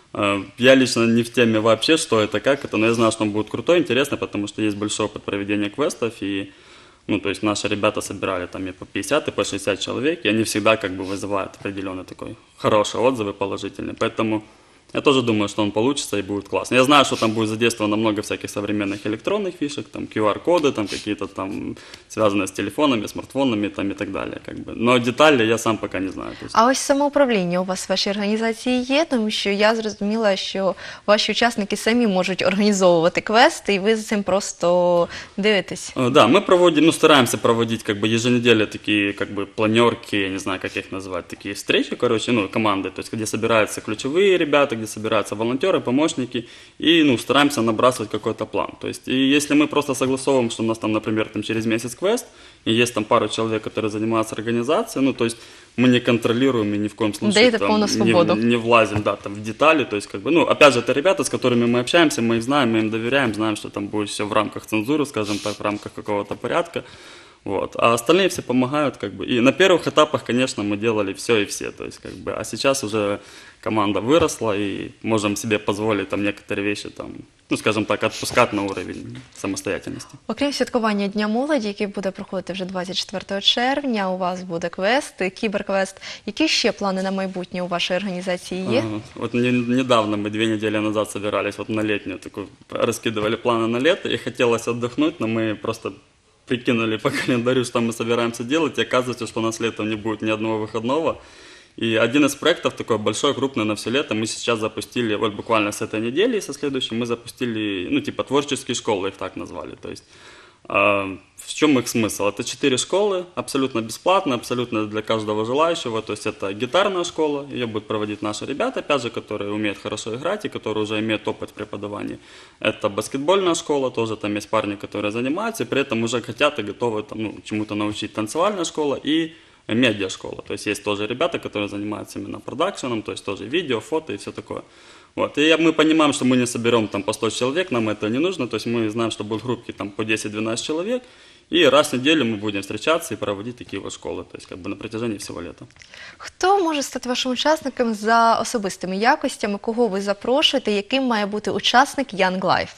[SPEAKER 24] я лично не в теме вообще, что это, как это, но я знаю, что он будет крутой, интересный, потому что есть большой опыт проведения квестов, и ну, то есть наши ребята собирали там и по 50, и по 60 человек, и они всегда как бы вызывают определенный такой хороший отзывы, положительный. Поэтому я тоже думаю, что он получится и будет классно. Я знаю, что там будет задействовано много всяких современных электронных фишек, там QR-коды, там какие-то там связанные с телефонами, смартфонами там и так далее. Как бы. Но детали я сам пока не знаю.
[SPEAKER 1] А ось самоуправління у вас в вашій організації є? Тому що я зрозуміла, що ваші учасники самі можуть організовувати квести, і ви за цим просто дивитесь.
[SPEAKER 24] Да, мы проводим, ну, стараемся проводить как бы еженедельно такие как бы планерки, я не знаю, как их назвать, такие встречи, короче, ну, команды, то есть где собираются ключевые ребята, где собираются волонтеры, помощники, и, ну, стараемся набрасывать какой-то план. То есть, и если мы просто согласовываем, что у нас там, например, там через месяц квест, и есть там пару человек, которые занимаются организацией, ну, то есть мы не контролируем и ни в коем случае там, не влазим, да, там, в детали, то есть, как бы, ну, опять же, это ребята, с которыми мы общаемся, мы их знаем, мы им доверяем, знаем, что там будет все в рамках цензуры, скажем так, в рамках какого-то порядка. Вот. А остальные все помогают, как бы. И на первых этапах, конечно, мы делали все и все. То есть, как бы, а сейчас уже команда выросла и можем себе позволить там некоторые вещи, там, ну, скажем так, отпускать на уровень самостоятельности.
[SPEAKER 1] Окрім святкування Дня молоді, який буде проходити вже 24 червня, у вас буде квест, кіберквест. Які ще плани на майбутнє у вашій організації є?
[SPEAKER 24] Вот недавно мы 2 недели назад собирались вот на летнюю, такую, раскидывали планы на лето, и хотелось отдохнуть, но мы просто прикинули по календарю, что мы собираемся делать, и оказывается, что у нас летом не будет ни одного выходного. И один из проектов такой большой, крупный на все лето, мы сейчас запустили, вот буквально с этой недели и со следующей, мы запустили, ну, типа творческие школы, их так назвали. То есть в чем их смысл? Это 4 школы, абсолютно бесплатно, абсолютно для каждого желающего. То есть это гитарная школа, ее будут проводить наши ребята, опять же, которые умеют хорошо играть и которые уже имеют опыт в преподавании. Это баскетбольная школа, тоже там есть парни, которые занимаются, и при этом уже хотят и готовы там, ну, чему-то научить. Танцевальная школа и медиашкола. То есть тоже ребята, которые занимаются именно продакшеном, то есть тоже видео, фото и все такое. Вот. И мы понимаем, что мы не соберем там по 100 человек, нам это не нужно, то есть мы знаем, что будут группки там по 10-12 человек, И раз в неделю мы будем встречаться и проводить такие вот школы, то есть как бы на протяжении всего лета.
[SPEAKER 1] Хто може стати вашим учасником за особистими якостями, кого ви запрошуєте, яким має бути учасник Young Life?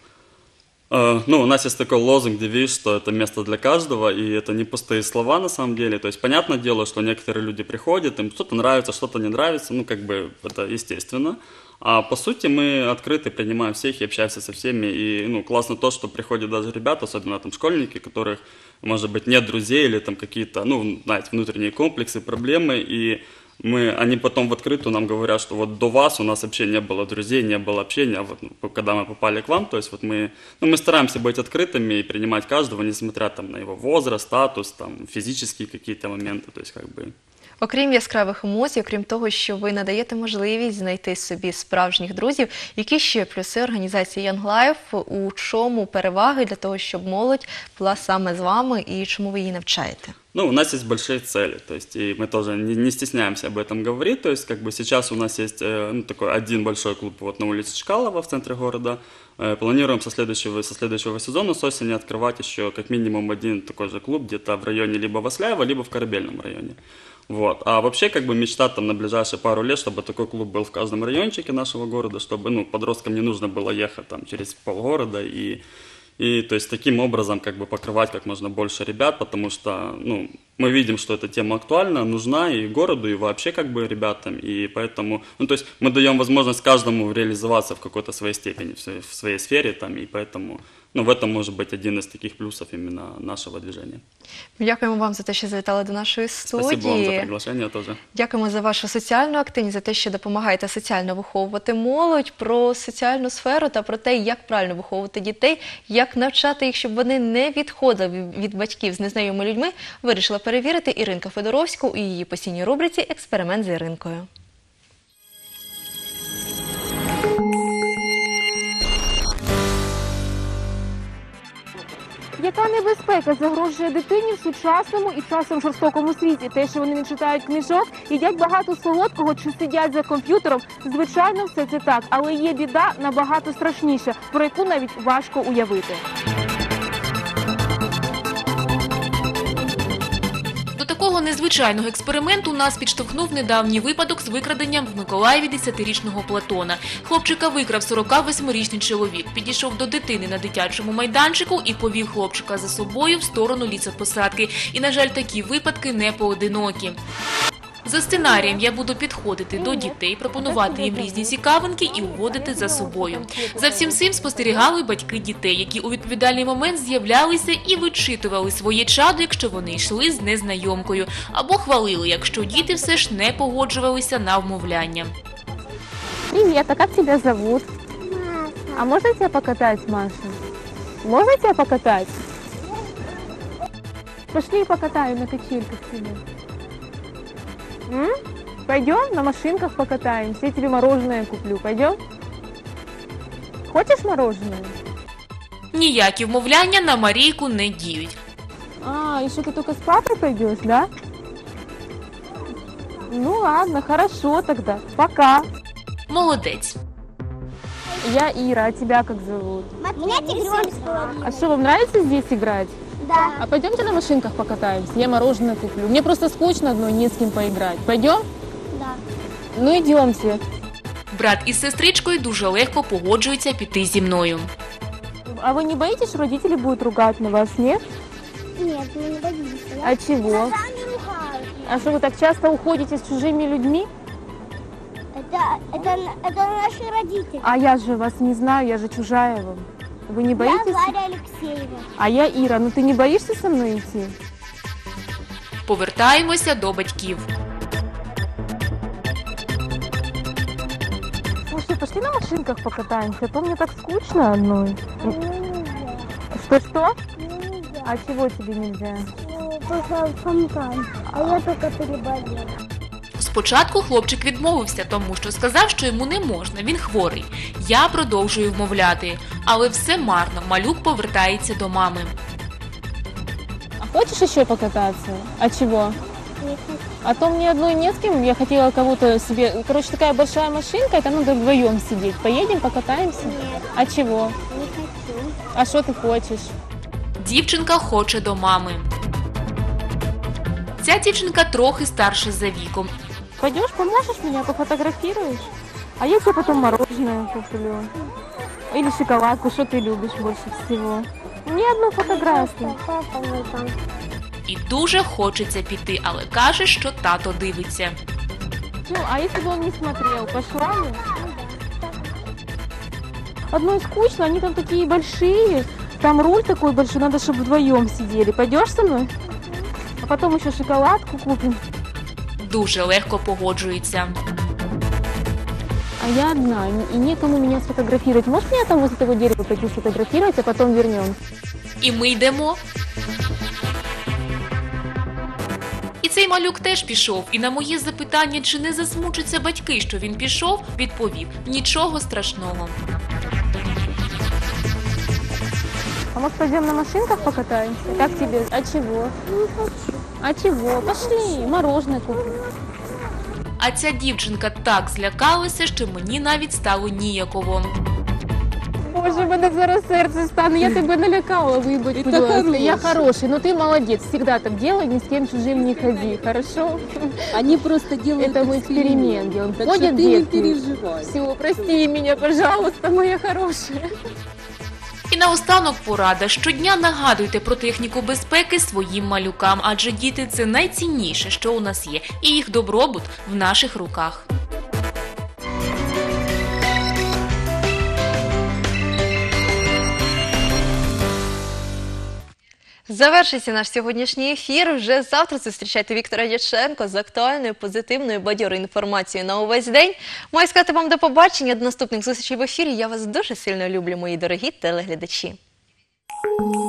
[SPEAKER 24] Ну, у нас есть такой лозунг, девиз, что это место для каждого, и это не пустые слова на самом деле. То есть, понятное дело, что некоторые люди приходят, им что-то нравится, что-то не нравится, ну, как бы это естественно. А по сути мы открыты, принимаем всех и общаемся со всеми. И, ну, классно то, что приходят даже ребята, особенно там школьники, которых, может быть, нет друзей или там какие-то, ну, знаете, внутренние комплексы, проблемы, и они потом в открытую нам говорят, что вот до вас у нас вообще не было друзей, не было общения, а вот когда мы попали к вам, то есть вот мы стараемся быть открытыми и принимать каждого, несмотря там на его возраст, статус, там физические какие-то моменты, то есть как бы...
[SPEAKER 1] Окрім яскравих емоцій, окрім того, що ви надаєте можливість знайти собі справжніх друзів, які ще плюси організації Young Life, у чому переваги для того, щоб молодь була саме з вами і чому ви її навчаєте?
[SPEAKER 24] Ну, у нас есть большие цели, то есть и мы тоже не стесняемся об этом говорить, то есть как бы сейчас у нас есть такой один большой клуб вот на улице Чкалова в центре города. Планируем со следующего сезона с осени открывать еще как минимум один такой же клуб где-то в районе либо Васляева, либо в Корабельном районе. Вот. А вообще как бы мечта там на ближайшие пару лет, чтобы такой клуб был в каждом райончике нашего города, чтобы, ну, подросткам не нужно было ехать там через полгорода и то есть таким образом как бы покрывать как можно больше ребят, потому что, ну, мы видим, что эта тема актуальна, нужна и городу, и вообще как бы ребятам, и поэтому, ну, то есть мы даем возможность каждому реализоваться в какой-то своей степени, в своей сфере там, и поэтому, ну, в этом может быть один из таких плюсов именно нашего движения.
[SPEAKER 1] Дякуємо вам за те, що завітали до нашої студії.
[SPEAKER 24] Спасибо вам за приглашення теж.
[SPEAKER 1] Дякуємо за вашу соціальну активність, за те, що допомагаєте соціально виховувати молодь, про соціальну сферу та про те, як правильно виховувати дітей, як навчати їх, щоб вони не відходили від батьків з незнайомими людьми, вирішила перевірити Іринка Федоровська у її постійній рубриці «Експеримент з Іринкою».
[SPEAKER 14] Яка небезпека загрожує дитині в сучасному і часом жорстокому світі? Те, що вони не читають книжок, їдять багато солодкого чи сидять за комп'ютером, звичайно, все це так. Але є біда набагато страшніша, про яку навіть важко уявити.
[SPEAKER 3] До такого незвичайного експерименту нас підштовхнув недавній випадок з викраденням в Миколаєві 10-річного Платона. Хлопчика викрав 48-річний чоловік, підійшов до дитини на дитячому майданчику і повів хлопчика за собою в сторону лісопосадки. І, на жаль, такі випадки не поодинокі. За сценарієм я буду підходити до дітей, пропонувати їм різні цікавинки і уводити за собою. За всім цим спостерігали батьки дітей, які у відповідальний момент з'являлися і вичитували своє чадо, якщо вони йшли з незнайомкою, або хвалили, якщо діти все ж не погоджувалися на вмовляння.
[SPEAKER 14] Привет, а как тебя зовут? Маша. А можно тебя покатать, Маша? Можно тебя покатать? Пошли покатаю на качельках тебя. Пойдем на машинках покатаемся, я тебе мороженое куплю. Пойдем? Хочешь мороженое?
[SPEAKER 3] Ніякі вмовляння на Марійку не діють.
[SPEAKER 14] А, еще ты только с папой пойдешь, да? Ну ладно, хорошо тогда. Пока.
[SPEAKER 3] Молодець.
[SPEAKER 14] Я Ира, а тебя как зовут?
[SPEAKER 15] Меня Тигрёнок.
[SPEAKER 14] А что, вам нравится здесь играть?
[SPEAKER 15] Да.
[SPEAKER 14] А пойдемте на машинках покатаемся, я мороженое куплю. Мне просто скучно одной, не с кем поиграть. Пойдем?
[SPEAKER 15] Да.
[SPEAKER 14] Ну идемте.
[SPEAKER 3] Брат із сестричкою дуже легко погоджуються піти зі мною.
[SPEAKER 14] А вы не боитесь, что родители будут ругать на вас, нет?
[SPEAKER 15] Нет, мы не боимся.
[SPEAKER 14] А чего?
[SPEAKER 15] Сами ругают.
[SPEAKER 14] А что вы так часто уходите с чужими людьми?
[SPEAKER 15] Это наши родители.
[SPEAKER 14] А я же вас не знаю, я же чужая вам. Вы не боитесь?
[SPEAKER 15] Я Варя Алексеева.
[SPEAKER 14] А я Ира, ну ты не боишься со мной идти?
[SPEAKER 3] Повертаємося до батьків.
[SPEAKER 14] Слушай, пошли на машинках покатаемся, а то мне так скучно одной. Что? А чего тебе нельзя?
[SPEAKER 15] Только фонтан, а я только переболела.
[SPEAKER 3] Спочатку хлопчик відмовився, тому що сказав, що йому не можна, він хворий. Я продовжую вмовляти. Але все марно, малюк повертається до мами.
[SPEAKER 14] А хочешь еще покататься? А чего? А то мне одной не с кем, я хотела кого-то себе... Короче, такая большая машинка, это надо вдвоем сидеть. Поедем, покатаемся?
[SPEAKER 15] Нет.
[SPEAKER 14] А чего?
[SPEAKER 15] Не хочу.
[SPEAKER 14] А что ты хочешь?
[SPEAKER 3] Дівчинка хоче до мами. Ця дівчинка трохи старша за віком.
[SPEAKER 14] Пойдешь, поможешь меня, пофотографируешь? А я тебе потом мороженое куплю. Или шоколадку, что ты любишь больше всего. Мне одну фотографию.
[SPEAKER 3] І дуже хочеться піти, але каже, що тато дивиться.
[SPEAKER 14] Ну, а если бы он не смотрел, пошла бы? Одной скучно, они там такие большие. Там руль такой большой, надо, чтобы вдвоем сидели. Пойдешь со мной? А потом еще шоколадку купим.
[SPEAKER 3] Дуже легко погоджується.
[SPEAKER 14] А я одна, и некому меня сфотографировать. Можешь меня там возле того дерева пойти сфотографировать, а потом вернем?
[SPEAKER 3] І ми йдемо. І цей малюк теж пішов. І на моє запитання, чи не засмучаться батьки, що він пішов, відповів: нічого страшного.
[SPEAKER 14] А может пойдем на машинках покатаемся? Как тебе? А чего? Не хочу. А чего? Пошли, мороженое купим.
[SPEAKER 3] А ця дівчинка так злякалася, що мені навіть стало ніяково.
[SPEAKER 14] Боже, в мене зараз серце стане, я тебе налякала, вибач, будь ласка. Я хороший, но ты молодец, всегда так делай, ни с кем чужим не ходи, хорошо?
[SPEAKER 2] Они просто делают
[SPEAKER 14] Это мы эксперимент делаем.
[SPEAKER 2] Так
[SPEAKER 14] Ходят
[SPEAKER 2] что ты не
[SPEAKER 14] детки.
[SPEAKER 2] переживай.
[SPEAKER 14] Все, прости меня, пожалуйста, моя хорошая.
[SPEAKER 3] І наостанок порада. Щодня нагадуйте про техніку безпеки своїм малюкам, адже діти – це найцінніше, що у нас є, і їх добробут в наших руках.
[SPEAKER 1] Завершиться наш сьогоднішній ефір. Вже завтра зустрічайте Віктора Дяченко з актуальною, позитивною, бадьорою інформацією на увесь день. Маю сказати вам до побачення, до наступних зустрічей в ефірі. Я вас дуже сильно люблю, мої дорогі телеглядачі.